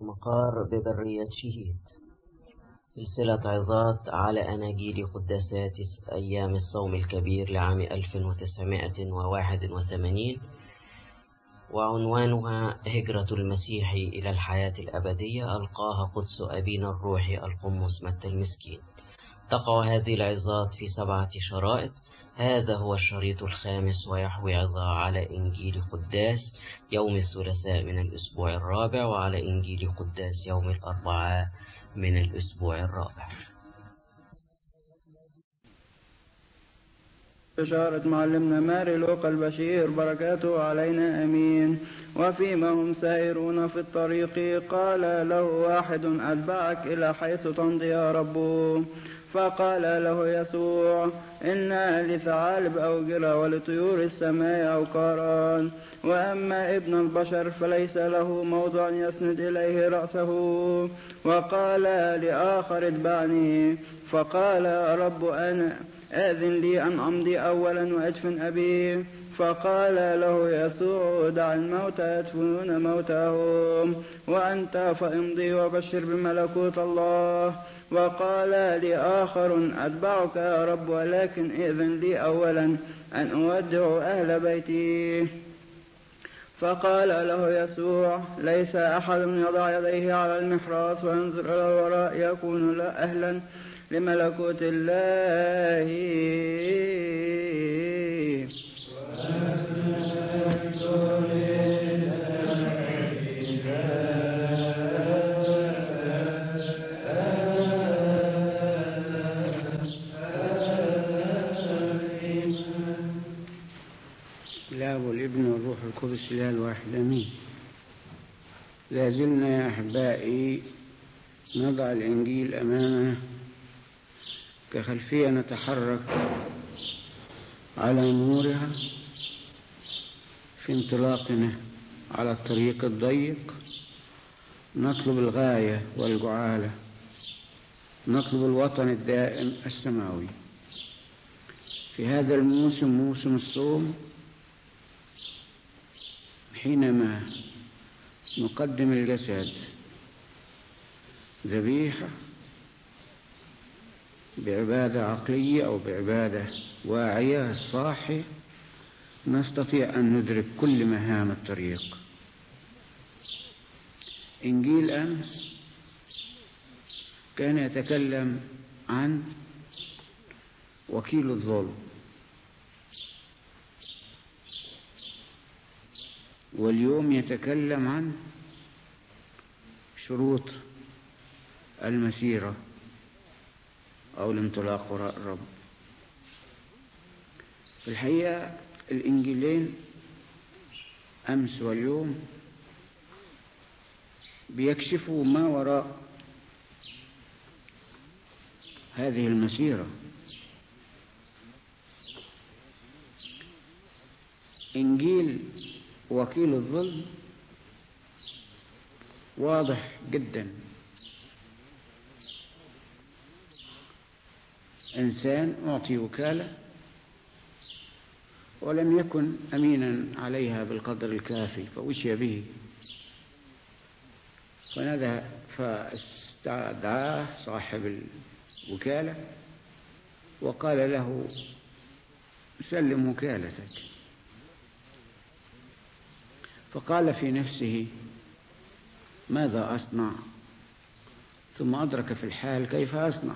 مقار ببرية شهيد. سلسلة عظات على أناجيل قداسات أيام الصوم الكبير لعام 1981، وعنوانها هجرة المسيح إلى الحياة الأبدية ألقاها قدس أبينا الروحي القمص متى المسكين. تقع هذه العظات في 7 شرائط. هذا هو الشريط الخامس، ويحوي عظة على إنجيل قداس يوم الثلاثاء من الأسبوع الرابع، وعلى إنجيل قداس يوم الأربعاء من الأسبوع الرابع. بشارة معلمنا ماري لوقا البشير، بركاته علينا أمين. وفيما هم سائرون في الطريق قال له واحد: أتبعك إلى حيث تمضي يا رب؟ فقال له يسوع: إن لثعالب أوجرة ولطيور السماء أوقارا، وأما ابن البشر فليس له موضع يسند إليه رأسه. وقال لآخر: اتبعني. فقال: رب، أنا آذن لي أن أمضي أولا وأدفن أبي. فقال له يسوع: دع الموتى يدفنون موتاهم، وأنت فامضي وبشر بملكوت الله. وقال لآخر: أتبعك يا رب، ولكن إذن لي أولا أن أودع أهل بيتي. فقال له يسوع: ليس أحد يضع يديه على المحراث وينظر إلى الوراء يكون لا أهلا لملكوت الله. الآب والابن والروح القدس الإله الواحد آمين. لا زلنا يا أحبائي نضع الإنجيل أمامنا كخلفية نتحرك على نورها في انطلاقنا على الطريق الضيق، نطلب الغاية والجعالة، نطلب الوطن الدائم السماوي. في هذا الموسم، موسم الصوم، حينما نقدم الجسد ذبيحة بعبادة عقلية أو بعبادة واعية الصاحي، نستطيع أن ندرك كل مهام الطريق. إنجيل أمس كان يتكلم عن وكيل الظلم، واليوم يتكلم عن شروط المسيرة أو الانطلاق وراء الرب. في الحقيقة الإنجيلين أمس واليوم بيكشفوا ما وراء هذه المسيرة. إنجيل وكيل الظلم واضح جدا، إنسان أعطي وكالة ولم يكن أمينا عليها بالقدر الكافي، فوشي به، فاستدعاه صاحب الوكالة وقال له: سلم وكالتك. فقال في نفسه: ماذا أصنع؟ ثم أدرك في الحال كيف أصنع.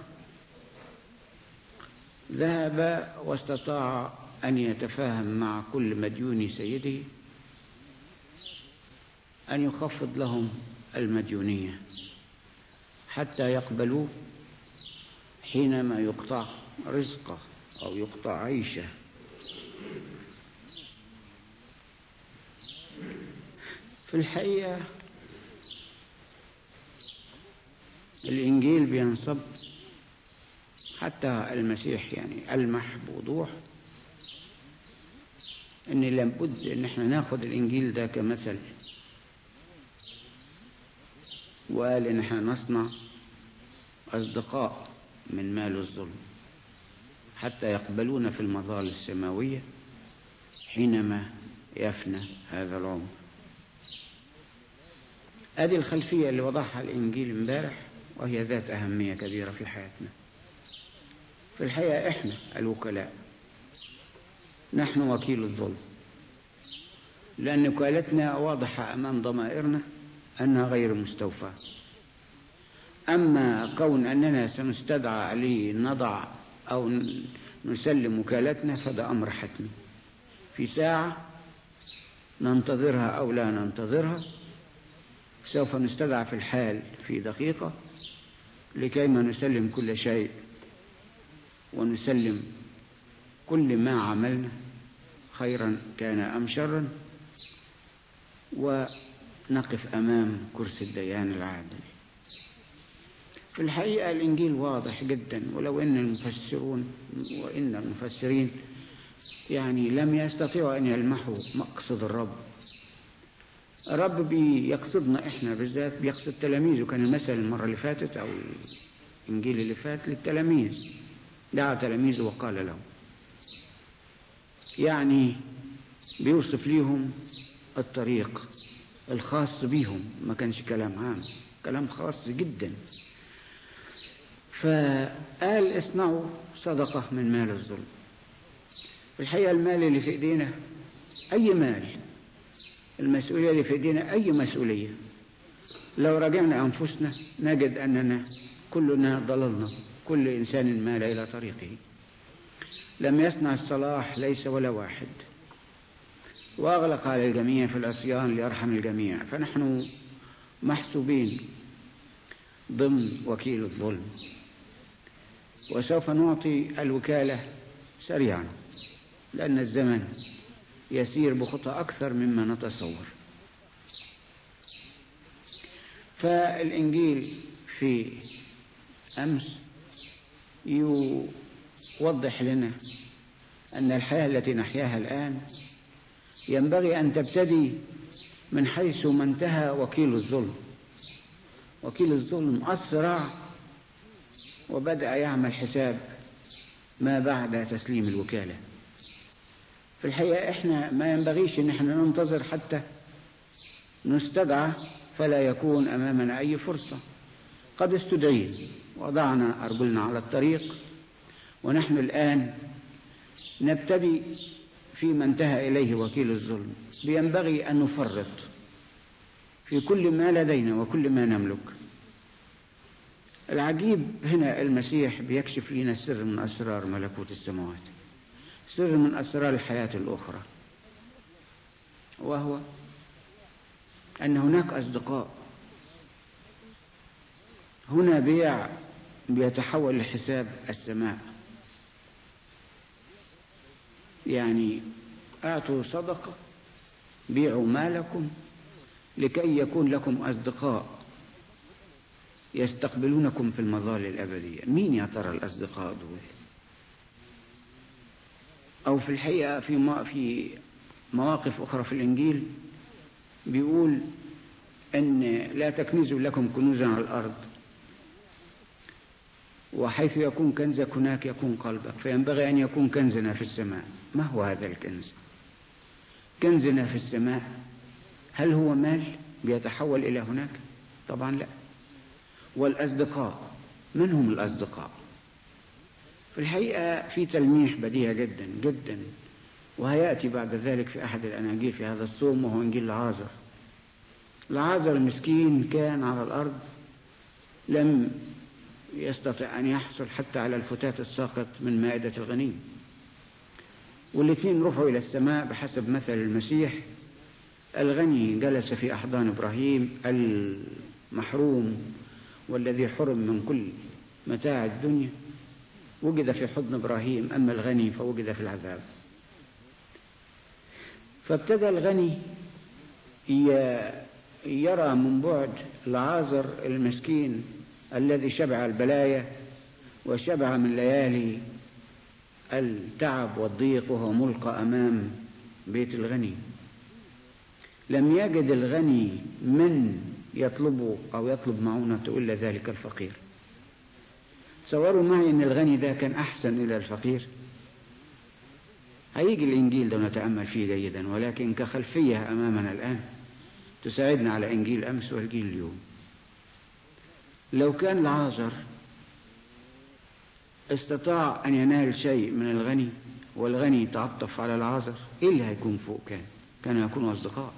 ذهب واستطاع أن يتفاهم مع كل مديوني سيده أن يخفض لهم المديونية حتى يقبلوه حينما يقطع رزقه أو يقطع عيشه. في الحقيقة الإنجيل بينصب، حتى المسيح يعني ألمح بوضوح أن لابد أن احنا ناخد الإنجيل ده كمثل، وقال أن احنا نصنع أصدقاء من مال الظلم حتى يقبلون في المظال السماوية حينما يفنى هذا العمر. هذه الخلفية اللي وضعها الإنجيل امبارح، وهي ذات أهمية كبيرة في حياتنا. في الحقيقة إحنا الوكلاء، نحن وكيل الظلم، لأن وكالتنا واضحة أمام ضمائرنا أنها غير مستوفاة. أما كون أننا سنستدعى لنضع أو نسلم وكالتنا فده أمر حتمي، في ساعة ننتظرها أو لا ننتظرها سوف نستدعى في الحال في دقيقة لكيما نسلم كل شيء ونسلم كل ما عملنا خيرا كان أم شرا، ونقف أمام كرسي الديان العادل. في الحقيقة الإنجيل واضح جدا، ولو أن المفسرين يعني لم يستطيعوا أن يلمحوا مقصد الرب. الرب بيقصدنا إحنا بالذات، بيقصد تلاميذه. كان المثل المرة اللي فاتت أو الإنجيل اللي فات للتلاميذ، دعا تلاميذه وقال لهم، يعني بيوصف ليهم الطريق الخاص بيهم، ما كانش كلام عام، كلام خاص جدا. فقال اصنعوا صدقة من مال الظلم. في الحقيقة المال اللي في ايدينا اي مال، المسؤولية اللي في ايدينا اي مسؤولية، لو رجعنا انفسنا نجد اننا كلنا ضللنا، كل انسان مال الى طريقه، لم يصنع الصلاح ليس ولا واحد، واغلق على الجميع في العصيان ليرحم الجميع. فنحن محسوبين ضمن وكيل الظلم، وسوف نعطي الوكالة سريعا لأن الزمن يسير بخطى أكثر مما نتصور. فالإنجيل في أمس يوضح لنا أن الحياة التي نحياها الآن ينبغي أن تبتدي من حيث ما انتهى وكيل الظلم. وكيل الظلم أسرع وبدأ يعمل حساب ما بعد تسليم الوكالة. في الحقيقة إحنا ما ينبغيش إن إحنا ننتظر حتى نستدعى فلا يكون أمامنا أي فرصة. قد استدعينا وضعنا أرجلنا على الطريق، ونحن الآن نبتدي فيما انتهى إليه وكيل الظلم. بينبغي أن نفرط في كل ما لدينا وكل ما نملك. العجيب هنا المسيح بيكشف لنا سر من أسرار ملكوت السماوات، سر من أسرار الحياة الأخرى، وهو أن هناك أصدقاء. هنا بيع بيتحول لحساب السماء، يعني أعطوا صدقة، بيعوا مالكم لكي يكون لكم أصدقاء يستقبلونكم في المظال الأبدية. مين يا ترى الأصدقاء دول؟ أو في الحقيقة في مواقف أخرى في الإنجيل بيقول أن لا تكنزوا لكم كنوزا على الأرض، وحيث يكون كنزك هناك يكون قلبك، فينبغي أن يكون كنزنا في السماء. ما هو هذا الكنز؟ كنزنا في السماء هل هو مال بيتحول إلى هناك؟ طبعا لا. والأصدقاء، من هم الأصدقاء؟ في الحقيقة في تلميح بديع جدا جدا، وهيأتي بعد ذلك في أحد الأناجيل في هذا الصوم، وهو إنجيل لعازر. لعازر المسكين كان على الأرض، لم يستطع أن يحصل حتى على الفتات الساقط من مائدة الغني، والاثنين رفعوا إلى السماء بحسب مثل المسيح. الغني جلس في أحضان إبراهيم، المحروم والذي حرم من كل متاع الدنيا وجد في حضن إبراهيم، أما الغني فوجد في العذاب. فابتدى الغني يرى من بعد لعازر المسكين الذي شبع البلايا وشبع من ليالي التعب والضيق، وهو ملقى أمام بيت الغني. لم يجد الغني من يطلبه أو يطلب معونته إلا ذلك الفقير. تصوروا معي أن الغني ده كان أحسن إلى الفقير. هيجي الإنجيل ده نتأمل فيه جيدا، ولكن كخلفية أمامنا الآن تساعدنا على إنجيل أمس وإنجيل اليوم. لو كان لعازر استطاع أن ينال شيء من الغني والغني يتعطف على العازر، إيه اللي هيكون فوق؟ كانوا يكونوا أصدقاء.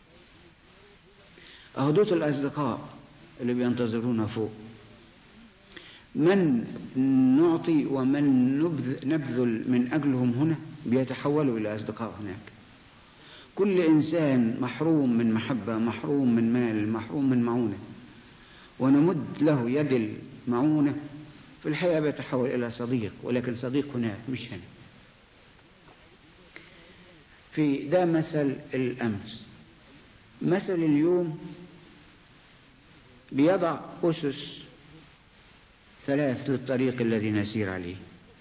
أهدوت الأصدقاء اللي بينتظرونا فوق، من نعطي ومن نبذل من أجلهم هنا بيتحولوا إلى أصدقاء هناك. كل إنسان محروم من محبة، محروم من مال، محروم من معونة، ونمد له يد المعونة، في الحقيقة بيتحول إلى صديق، ولكن صديق هناك مش هنا. في ده مثل الأمس. مثل اليوم بيضع أسس 3 للطريق الذي نسير عليه.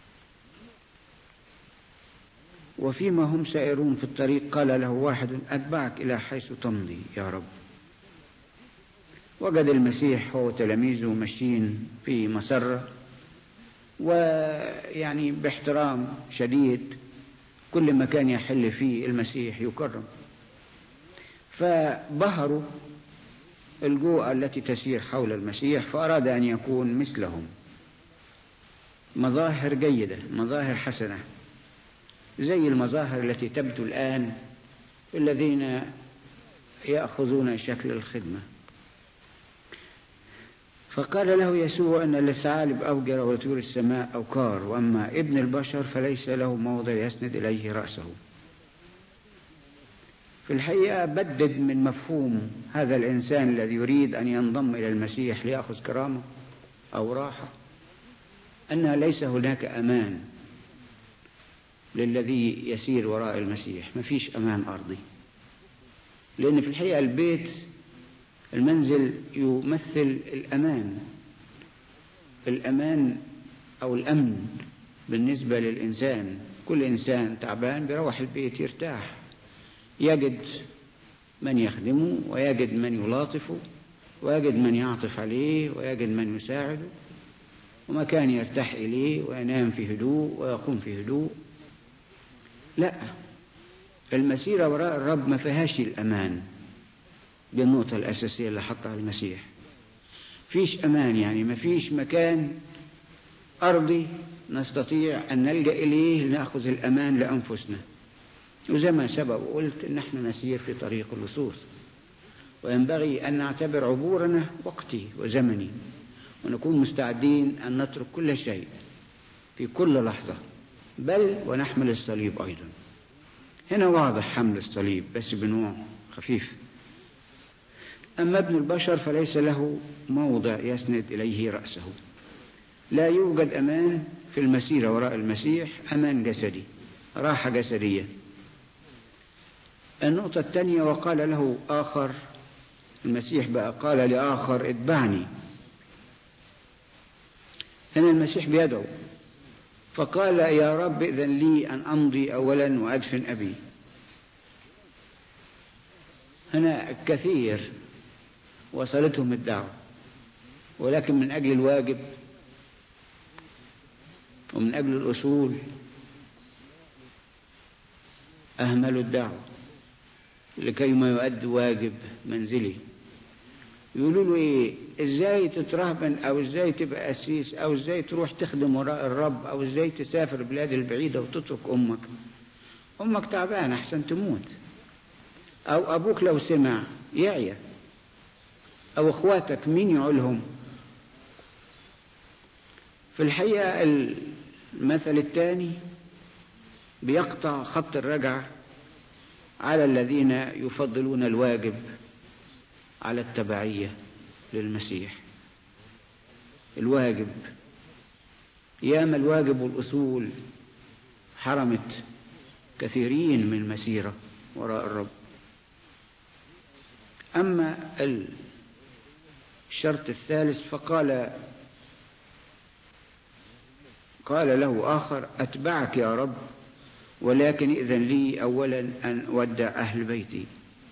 وفيما هم سائرون في الطريق قال له واحد أتبعك إلى حيث تمضي يا رب. وجد المسيح هو تلاميذه ماشيين في مسرة، ويعني باحترام شديد كل مكان يحل فيه المسيح يكرم. فبهروا الجوع التي تسير حول المسيح، فأراد أن يكون مثلهم. مظاهر جيدة، مظاهر حسنة، زي المظاهر التي تبدو الآن الذين يأخذون شكل الخدمة. فقال له يسوع أن للثعالب أوجر وطيور السماء أوكار، وأما ابن البشر فليس له موضع يسند إليه رأسه. في الحقيقة بدد من مفهوم هذا الإنسان الذي يريد أن ينضم إلى المسيح ليأخذ كرامة أو راحة، أن ليس هناك أمان للذي يسير وراء المسيح. ما فيش أمان أرضي، لأن في الحقيقة البيت، المنزل يمثل الأمان أو الأمن بالنسبة للإنسان. كل إنسان تعبان بيروح البيت يرتاح، يجد من يخدمه، ويجد من يلاطفه، ويجد من يعطف عليه، ويجد من يساعده، ومكان يرتاح إليه وينام في هدوء ويقوم في هدوء. لا، المسيرة وراء الرب ما فيهاش الأمان بالنقطة الأساسية اللي حطها المسيح. فيش أمان، يعني ما فيش مكان أرضي نستطيع أن نلجأ إليه لنأخذ الأمان لأنفسنا. وزي ما سبق وقلت إن احنا نسير في طريق اللصوص، وينبغي أن نعتبر عبورنا وقتي وزمني، ونكون مستعدين أن نترك كل شيء في كل لحظة، بل ونحمل الصليب أيضا. هنا واضح حمل الصليب بس بنوع خفيف. أما ابن البشر فليس له موضع يسند إليه رأسه. لا يوجد أمان في المسيرة وراء المسيح، أمان جسدي، راحة جسدية. النقطة الثانية وقال له آخر، المسيح بقى قال لآخر اتبعني. هنا المسيح بيدعو، فقال يا رب إذن لي أن أمضي أولا وأدفن أبي. هنا كثير وصلتهم الدعوة، ولكن من أجل الواجب ومن أجل الأصول أهملوا الدعوة لكي ما يؤدوا واجب منزلي. يقولوا له إيه؟ إزاي تترهبن، أو إزاي تبقى أسيس، أو إزاي تروح تخدم وراء الرب، أو إزاي تسافر بلاد البعيدة وتترك أمك تعبان أحسن تموت، أو أبوك لو سمع يعيا، أو أخواتك مين يعولهم. في الحقيقة المثل الثاني بيقطع خط الرجعة على الذين يفضلون الواجب على التبعية للمسيح. الواجب، ياما الواجب والأصول حرمت كثيرين من المسيرة وراء الرب. أما الشرط الثالث فقال له آخر أتبعك يا رب، ولكن إذن لي أولا أن أودع أهل بيتي.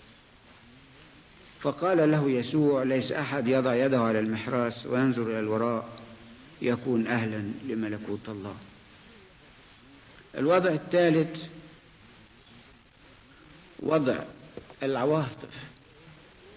فقال له يسوع ليس أحد يضع يده على المحراث وينظر إلى الوراء يكون أهلا لملكوت الله. الوضع الثالث وضع العواطف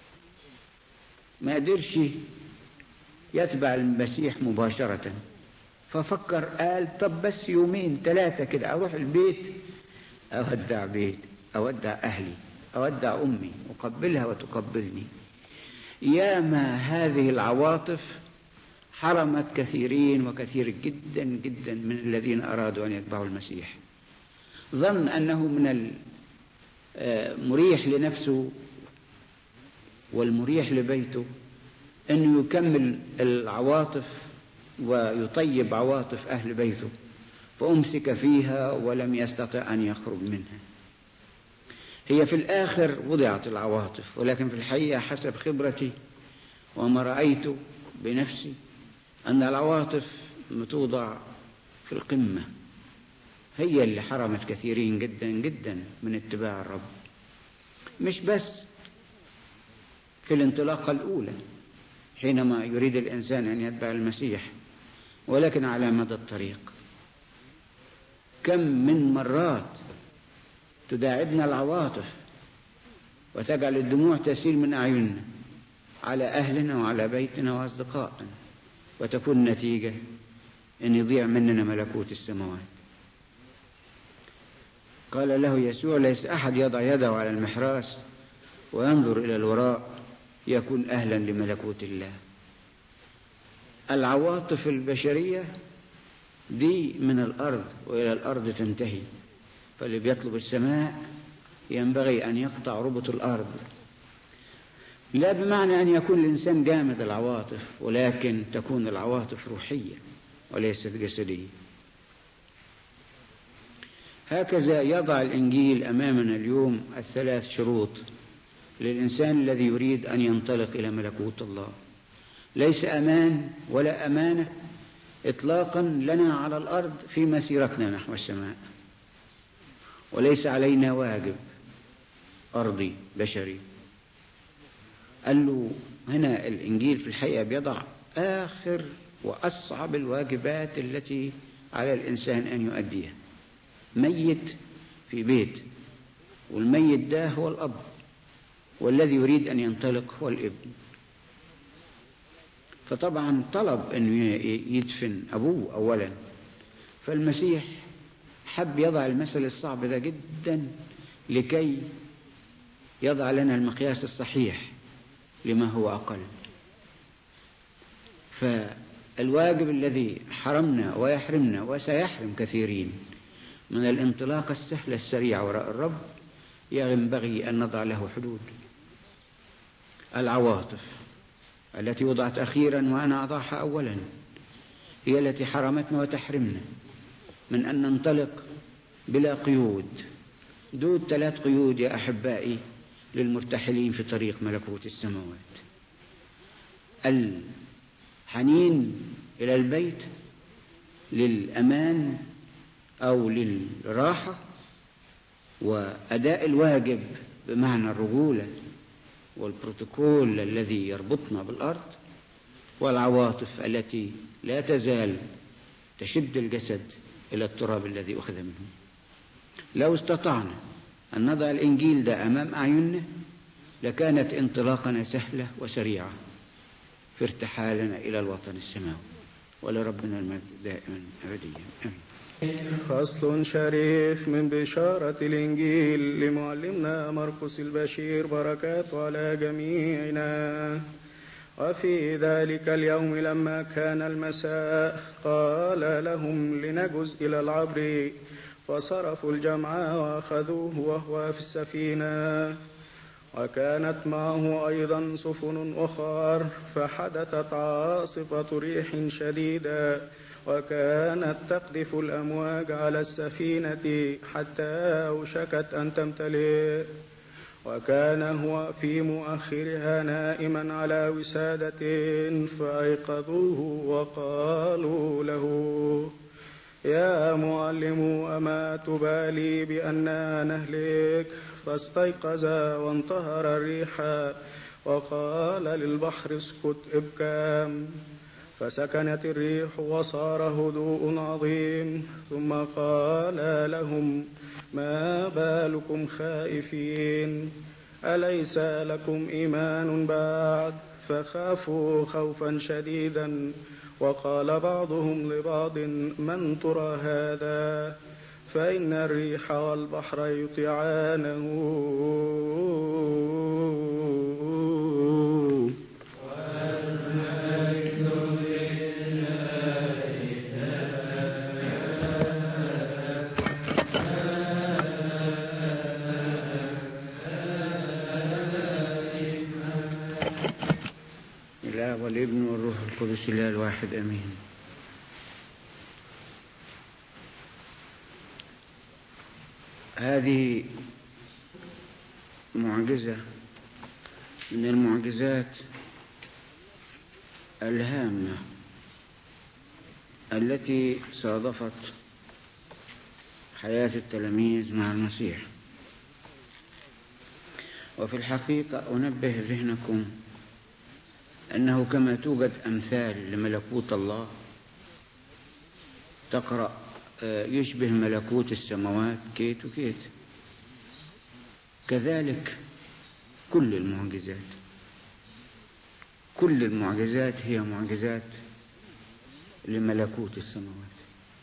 ما قدرش يتبع المسيح مباشرة، ففكر قال طب بس يومين 3 كده أروح البيت، أودع بيت، أودع أهلي، أودع أمي، أقبلها وتقبلني. ياما هذه العواطف حرمت كثيرين وكثير جدا جدا من الذين أرادوا أن يتبعوا المسيح. ظن أنه من المريح لنفسه والمريح لبيته أنه يكمل العواطف ويطيب عواطف أهل بيته، فأمسك فيها ولم يستطع أن يخرج منها. هي في الآخر وضعت العواطف، ولكن في الحقيقة حسب خبرتي وما رأيت بنفسي أن العواطف توضع في القمة، هي اللي حرمت كثيرين جدا جدا من اتباع الرب، مش بس في الانطلاقة الأولى حينما يريد الإنسان أن يتبع المسيح، ولكن على مدى الطريق. كم من مرات تداعبنا العواطف وتجعل الدموع تسيل من أعيننا على أهلنا وعلى بيتنا وأصدقائنا، وتكون النتيجة أن يضيع مننا ملكوت السماوات. قال له يسوع ليس أحد يضع يده على المحراس وينظر إلى الوراء يكون أهلا لملكوت الله. العواطف البشرية دي من الأرض وإلى الأرض تنتهي، فاللي بيطلب السماء ينبغي أن يقطع ربط الأرض، لا بمعنى أن يكون الإنسان جامد العواطف، ولكن تكون العواطف روحية وليست جسدية. هكذا يضع الإنجيل أمامنا اليوم 3 شروط للإنسان الذي يريد أن ينطلق إلى ملكوت الله. ليس أمان ولا أمانة إطلاقا لنا على الأرض في مسيرتنا نحو السماء، وليس علينا واجب أرضي بشري. قال له هنا الإنجيل في الحقيقة بيضع آخر وأصعب الواجبات التي على الإنسان أن يؤديها. ميت في بيت، والميت ده هو الأب، والذي يريد أن ينطلق هو الابن. فطبعا طلب أن يدفن أبوه أولا، فالمسيح حب يضع المثل الصعب ده جدا لكي يضع لنا المقياس الصحيح لما هو أقل. فالواجب الذي حرمنا ويحرمنا وسيحرم كثيرين من الانطلاقة السهلة السريعة وراء الرب ينبغي أن نضع له حدود. العواطف التي وضعت أخيرا وأنا أضعها أولا هي التي حرمتنا وتحرمنا من أن ننطلق بلا قيود. دول 3 قيود يا أحبائي للمرتحلين في طريق ملكوت السماوات: الحنين إلى البيت للأمان أو للراحة، وأداء الواجب بمعنى الرجولة والبروتوكول الذي يربطنا بالأرض، والعواطف التي لا تزال تشد الجسد إلى التراب الذي أخذ منه. لو استطعنا أن نضع الإنجيل ده أمام أعيننا لكانت انطلاقنا سهلة وسريعة في ارتحالنا إلى الوطن السماوي، ولربنا المجد دائما أبديا آمين. فصل شريف من بشارة الإنجيل لمعلمنا مرقس البشير، بركاته على جميعنا. وفي ذلك اليوم لما كان المساء قال لهم لنجز إلى العبر، فصرفوا الجمع وأخذوه وهو في السفينة، وكانت معه أيضا سفن أخر، فحدثت عاصفة ريح شديدة وكانت تقذف الأمواج على السفينة حتى أوشكت أن تمتلئ، وكان هو في مؤخرها نائما على وسادة، فأيقظوه وقالوا له: يا معلم، أما تبالي بأننا نهلك؟ فاستيقظ وانتهر الريح وقال للبحر: اسكت ابكم. فسكنت الريح وصار هدوء عظيم. ثم قال لهم: ما بالكم خائفين؟ أليس لكم إيمان بعد؟ فخافوا خوفا شديدا، وقال بعضهم لبعض: من ترى هذا؟ فإن الريح والبحر يطيعانه. الآب والابن والروح القدس الله الواحد أمين. هذه معجزة من المعجزات الهامة التي صادفت حياة التلاميذ مع المسيح. وفي الحقيقة أنبه ذهنكم أنه كما توجد أمثال لملكوت الله تقرأ يشبه ملكوت السماوات كيت وكيت، كذلك كل المعجزات هي معجزات لملكوت السماوات.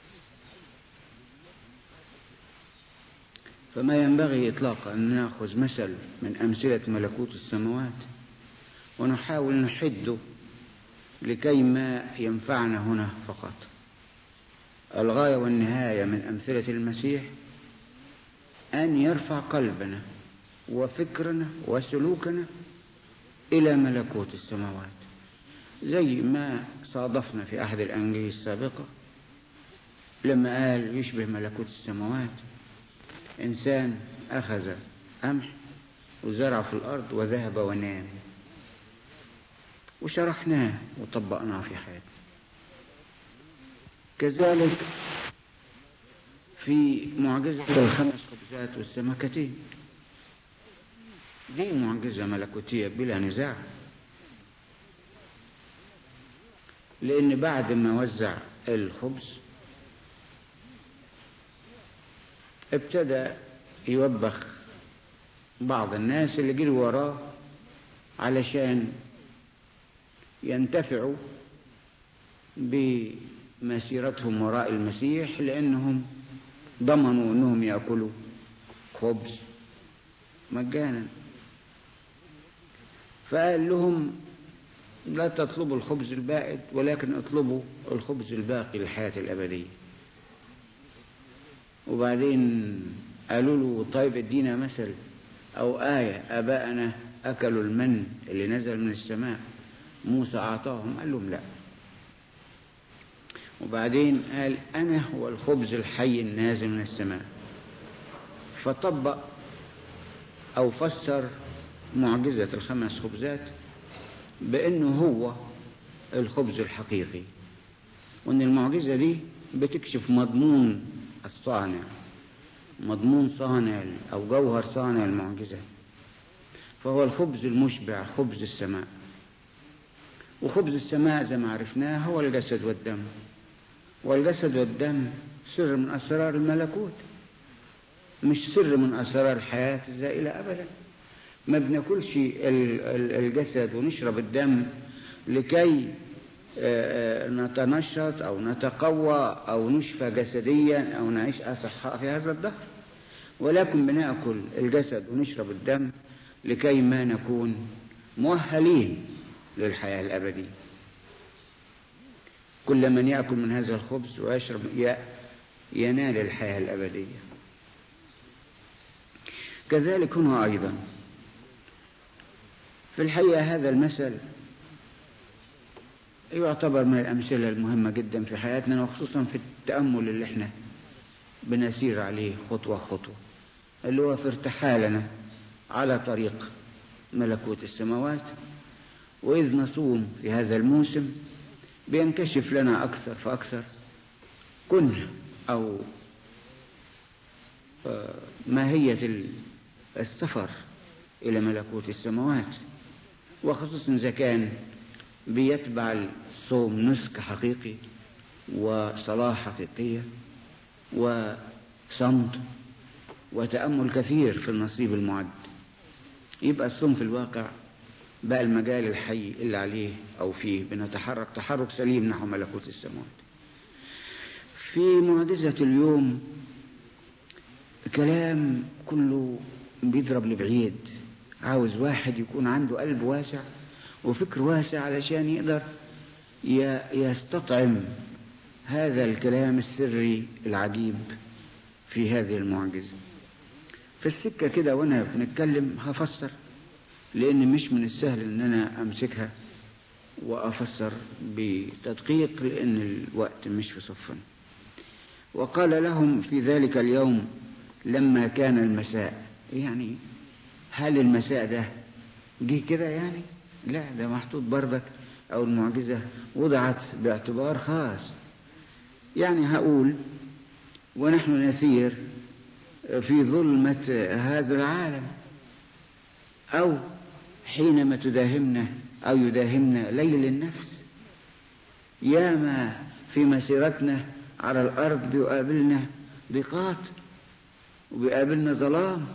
فما ينبغي إطلاقا أن نأخذ مثل من أمثلة ملكوت السماوات ونحاول نحده لكي ما ينفعنا هنا فقط. الغاية والنهاية من أمثلة المسيح أن يرفع قلبنا وفكرنا وسلوكنا إلى ملكوت السماوات، زي ما صادفنا في أحد الأنجيل السابقة لما قال يشبه ملكوت السماوات إنسان أخذ قمح وزرع في الأرض وذهب ونام، وشرحناه وطبقناه في حياتنا. كذلك في معجزة 5 خبزات والسمكتين، دي معجزة ملكوتية بلا نزاع، لأن بعد ما وزع الخبز ابتدى يوبخ بعض الناس اللي جروا وراه علشان ينتفعوا بمسيرتهم وراء المسيح، لأنهم ضمنوا أنهم يأكلوا خبز مجانا. فقال لهم: لا تطلبوا الخبز البائد، ولكن اطلبوا الخبز الباقي للحياة الأبدية. وبعدين قالوا له: طيب ادينا مثل أو آية، آباءنا أكلوا المن اللي نزل من السماء، موسى أعطاهم. قال لهم: لا. وبعدين قال: أنا هو الخبز الحي النازل من السماء. فطبق أو فسر معجزة 5 خبزات بأنه هو الخبز الحقيقي، وأن المعجزة دي بتكشف مضمون الصانع، مضمون صانع أو جوهر صانع المعجزة. فهو الخبز المشبع، خبز السماء. وخبز السماء زي ما عرفناه هو الجسد والدم، والجسد والدم سر من أسرار الملكوت، مش سر من أسرار الحياة الزائلة أبدا. ما بناكلش الجسد ونشرب الدم لكي نتنشط أو نتقوى أو نشفى جسديا أو نعيش أصحاء في هذا الدهر، ولكن بنأكل الجسد ونشرب الدم لكي ما نكون مؤهلين للحياة الأبدية. كل من يأكل من هذا الخبز ويشرب ينال الحياة الأبدية. كذلك هنا أيضا في الحقيقة هذا المثل يعتبر من الأمثلة المهمة جدا في حياتنا، وخصوصا في التأمل اللي احنا بنسير عليه خطوة خطوة، اللي هو في ارتحالنا على طريق ملكوت السماوات. وإذ نصوم في هذا الموسم بينكشف لنا أكثر فأكثر كنه أو ماهية السفر إلى ملكوت السماوات، وخصوصا إذا كان بيتبع الصوم نسك حقيقي وصلاة حقيقية وصمت وتأمل كثير في النصيب المعد. يبقى الصوم في الواقع بقى المجال الحي اللي عليه أو فيه بنتحرك تحرك سليم نحو ملكوت السماوات. في معجزة اليوم كلام كله بيضرب لبعيد، عاوز واحد يكون عنده قلب واسع وفكر واسع علشان يقدر يستطعم هذا الكلام السري العجيب في هذه المعجزة. في السكة كده وانا بنتكلم هفسر، لان مش من السهل ان انا امسكها وافسر بتدقيق لان الوقت مش في صفنا. وقال لهم في ذلك اليوم لما كان المساء، يعني هل المساء ده جه كده يعني؟ لا، ده محطوط برضك، او المعجزة وضعت باعتبار خاص. يعني هقول ونحن نسير في ظلمة هذا العالم، أو حينما تداهمنا أو يداهمنا ليل النفس، ياما في مسيرتنا على الأرض بيقابلنا ضيقات وبيقابلنا ظلام.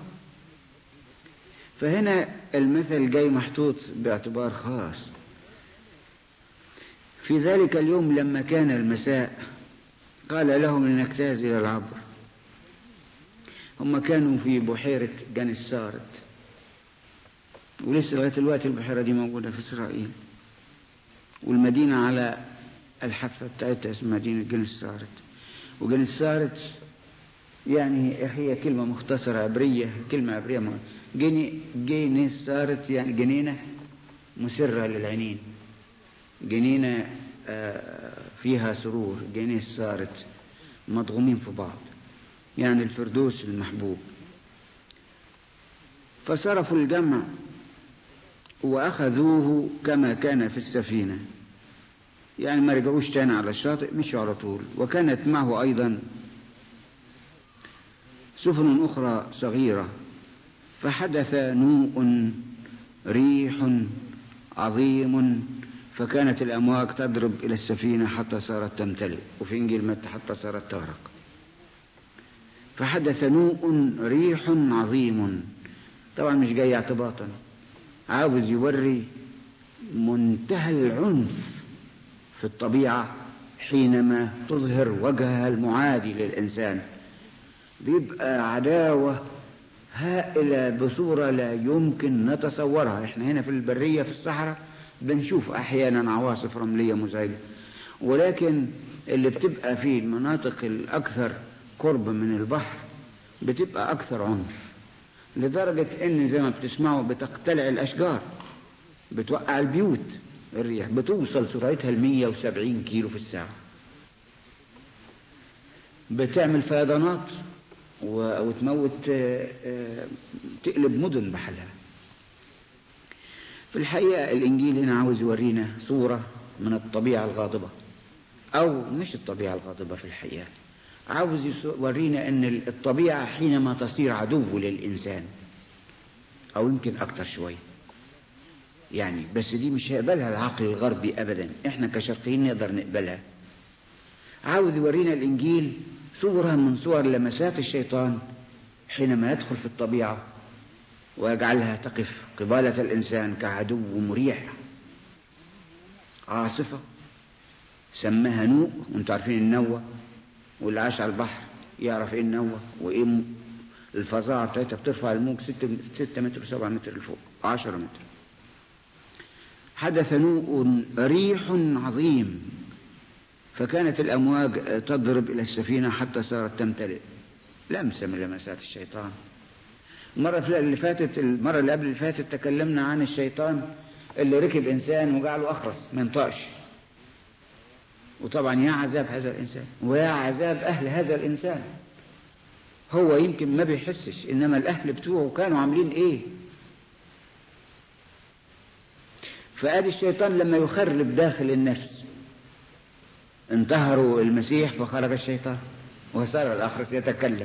فهنا المثل جاي محطوط باعتبار خاص. في ذلك اليوم لما كان المساء قال لهم لنجتاز إلى العبر. هم كانوا في بحيرة جنسارت، ولسه لغاية الوقت البحيرة دي موجودة في إسرائيل، والمدينة على الحافة بتاعتها اسمها مدينة جنسارت. وجنسارت يعني هي كلمة مختصرة عبرية، كلمة عبرية جنسارت يعني جنينة مسرة للعينين، جنينة فيها سرور، جنسارت مضغومين في بعض، يعني الفردوس المحبوب. فصرفوا الجمع وأخذوه كما كان في السفينة، يعني ما رجعوش تاني على الشاطئ، مشوا على طول. وكانت معه أيضا سفن أخرى صغيرة. فحدث نوء ريح عظيم، فكانت الأمواج تضرب إلى السفينة حتى صارت تمتلئ، وفي إنجيل متى حتى صارت تغرق. فحدث نوء ريح عظيم. طبعا مش جاي اعتباطا، عاوز يوري منتهى العنف في الطبيعة حينما تظهر وجهها المعادي للإنسان. بيبقى عداوة هائلة بصورة لا يمكن نتصورها. احنا هنا في البرية في الصحراء بنشوف أحيانا عواصف رملية مزعجة، ولكن اللي بتبقى في المناطق الأكثر قرب من البحر بتبقى أكثر عنف، لدرجة إن زي ما بتسمعوا بتقتلع الأشجار، بتوقع البيوت. الرياح بتوصل سرعتها 170 كيلو في الساعة، بتعمل فيضانات وتموت، تقلب مدن بحالها. في الحقيقة الإنجيل هنا عاوز يورينا صورة من الطبيعة الغاضبة، أو مش الطبيعة الغاضبة، في الحقيقة عاوز يورينا أن الطبيعة حينما تصير عدو للإنسان، أو يمكن أكتر شوي يعني، بس دي مش هيقبلها العقل الغربي أبدا، إحنا كشرقيين نقدر نقبلها. عاوز يورينا الإنجيل صورة من صور لمسات الشيطان حينما يدخل في الطبيعة ويجعلها تقف قبالة الإنسان كعدو مريح. عاصفة سماها نوء، وانتوا عارفين النوة، واللي عاش على البحر يعرف ايه النوة وايه الفظاعة بتاعتها، بترفع الموج 6 متر 7 متر لفوق 10 متر. حدث نوء ريح عظيم، فكانت الأمواج تضرب إلى السفينة حتى صارت تمتلئ. لمسة من لمسات الشيطان. المرة اللي قبل اللي فاتت تكلمنا عن الشيطان اللي ركب إنسان وجعله أخرس ما ينطقش، وطبعا يا عذاب هذا الإنسان ويا عذاب أهل هذا الإنسان. هو يمكن ما بيحسش، إنما الأهل بتوعه كانوا عاملين إيه. فآدي الشيطان لما يخرب داخل النفس، انتهروا المسيح فخرج الشيطان وصار الأخرس يتكلم.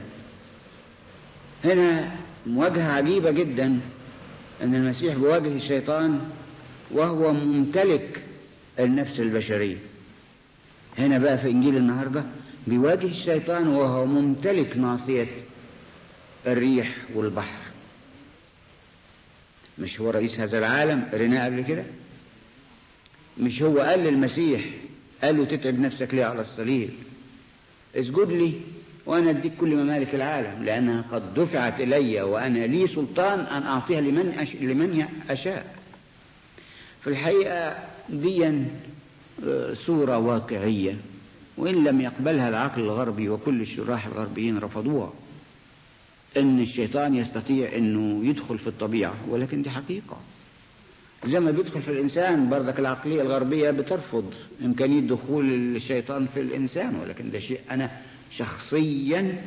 هنا مواجهة عجيبة جدا، أن المسيح بيواجه الشيطان وهو ممتلك النفس البشرية. هنا بقى في إنجيل النهاردة بيواجه الشيطان وهو ممتلك ناصية الريح والبحر. مش هو رئيس هذا العالم؟ قريناه قبل كده. مش هو قال للمسيح، قال له تتعب نفسك ليه على الصليب؟ اسجد لي وأنا أديك كل ممالك العالم، لأنها قد دفعت إلي وأنا لي سلطان أن أعطيها لمن أشاء. في الحقيقة دي صورة واقعية، وإن لم يقبلها العقل الغربي وكل الشراح الغربيين رفضوها، إن الشيطان يستطيع إنه يدخل في الطبيعة، ولكن دي حقيقة. زي ما بيدخل في الإنسان، برضك العقلية الغربية بترفض إمكانية دخول الشيطان في الإنسان، ولكن ده شيء أنا شخصيا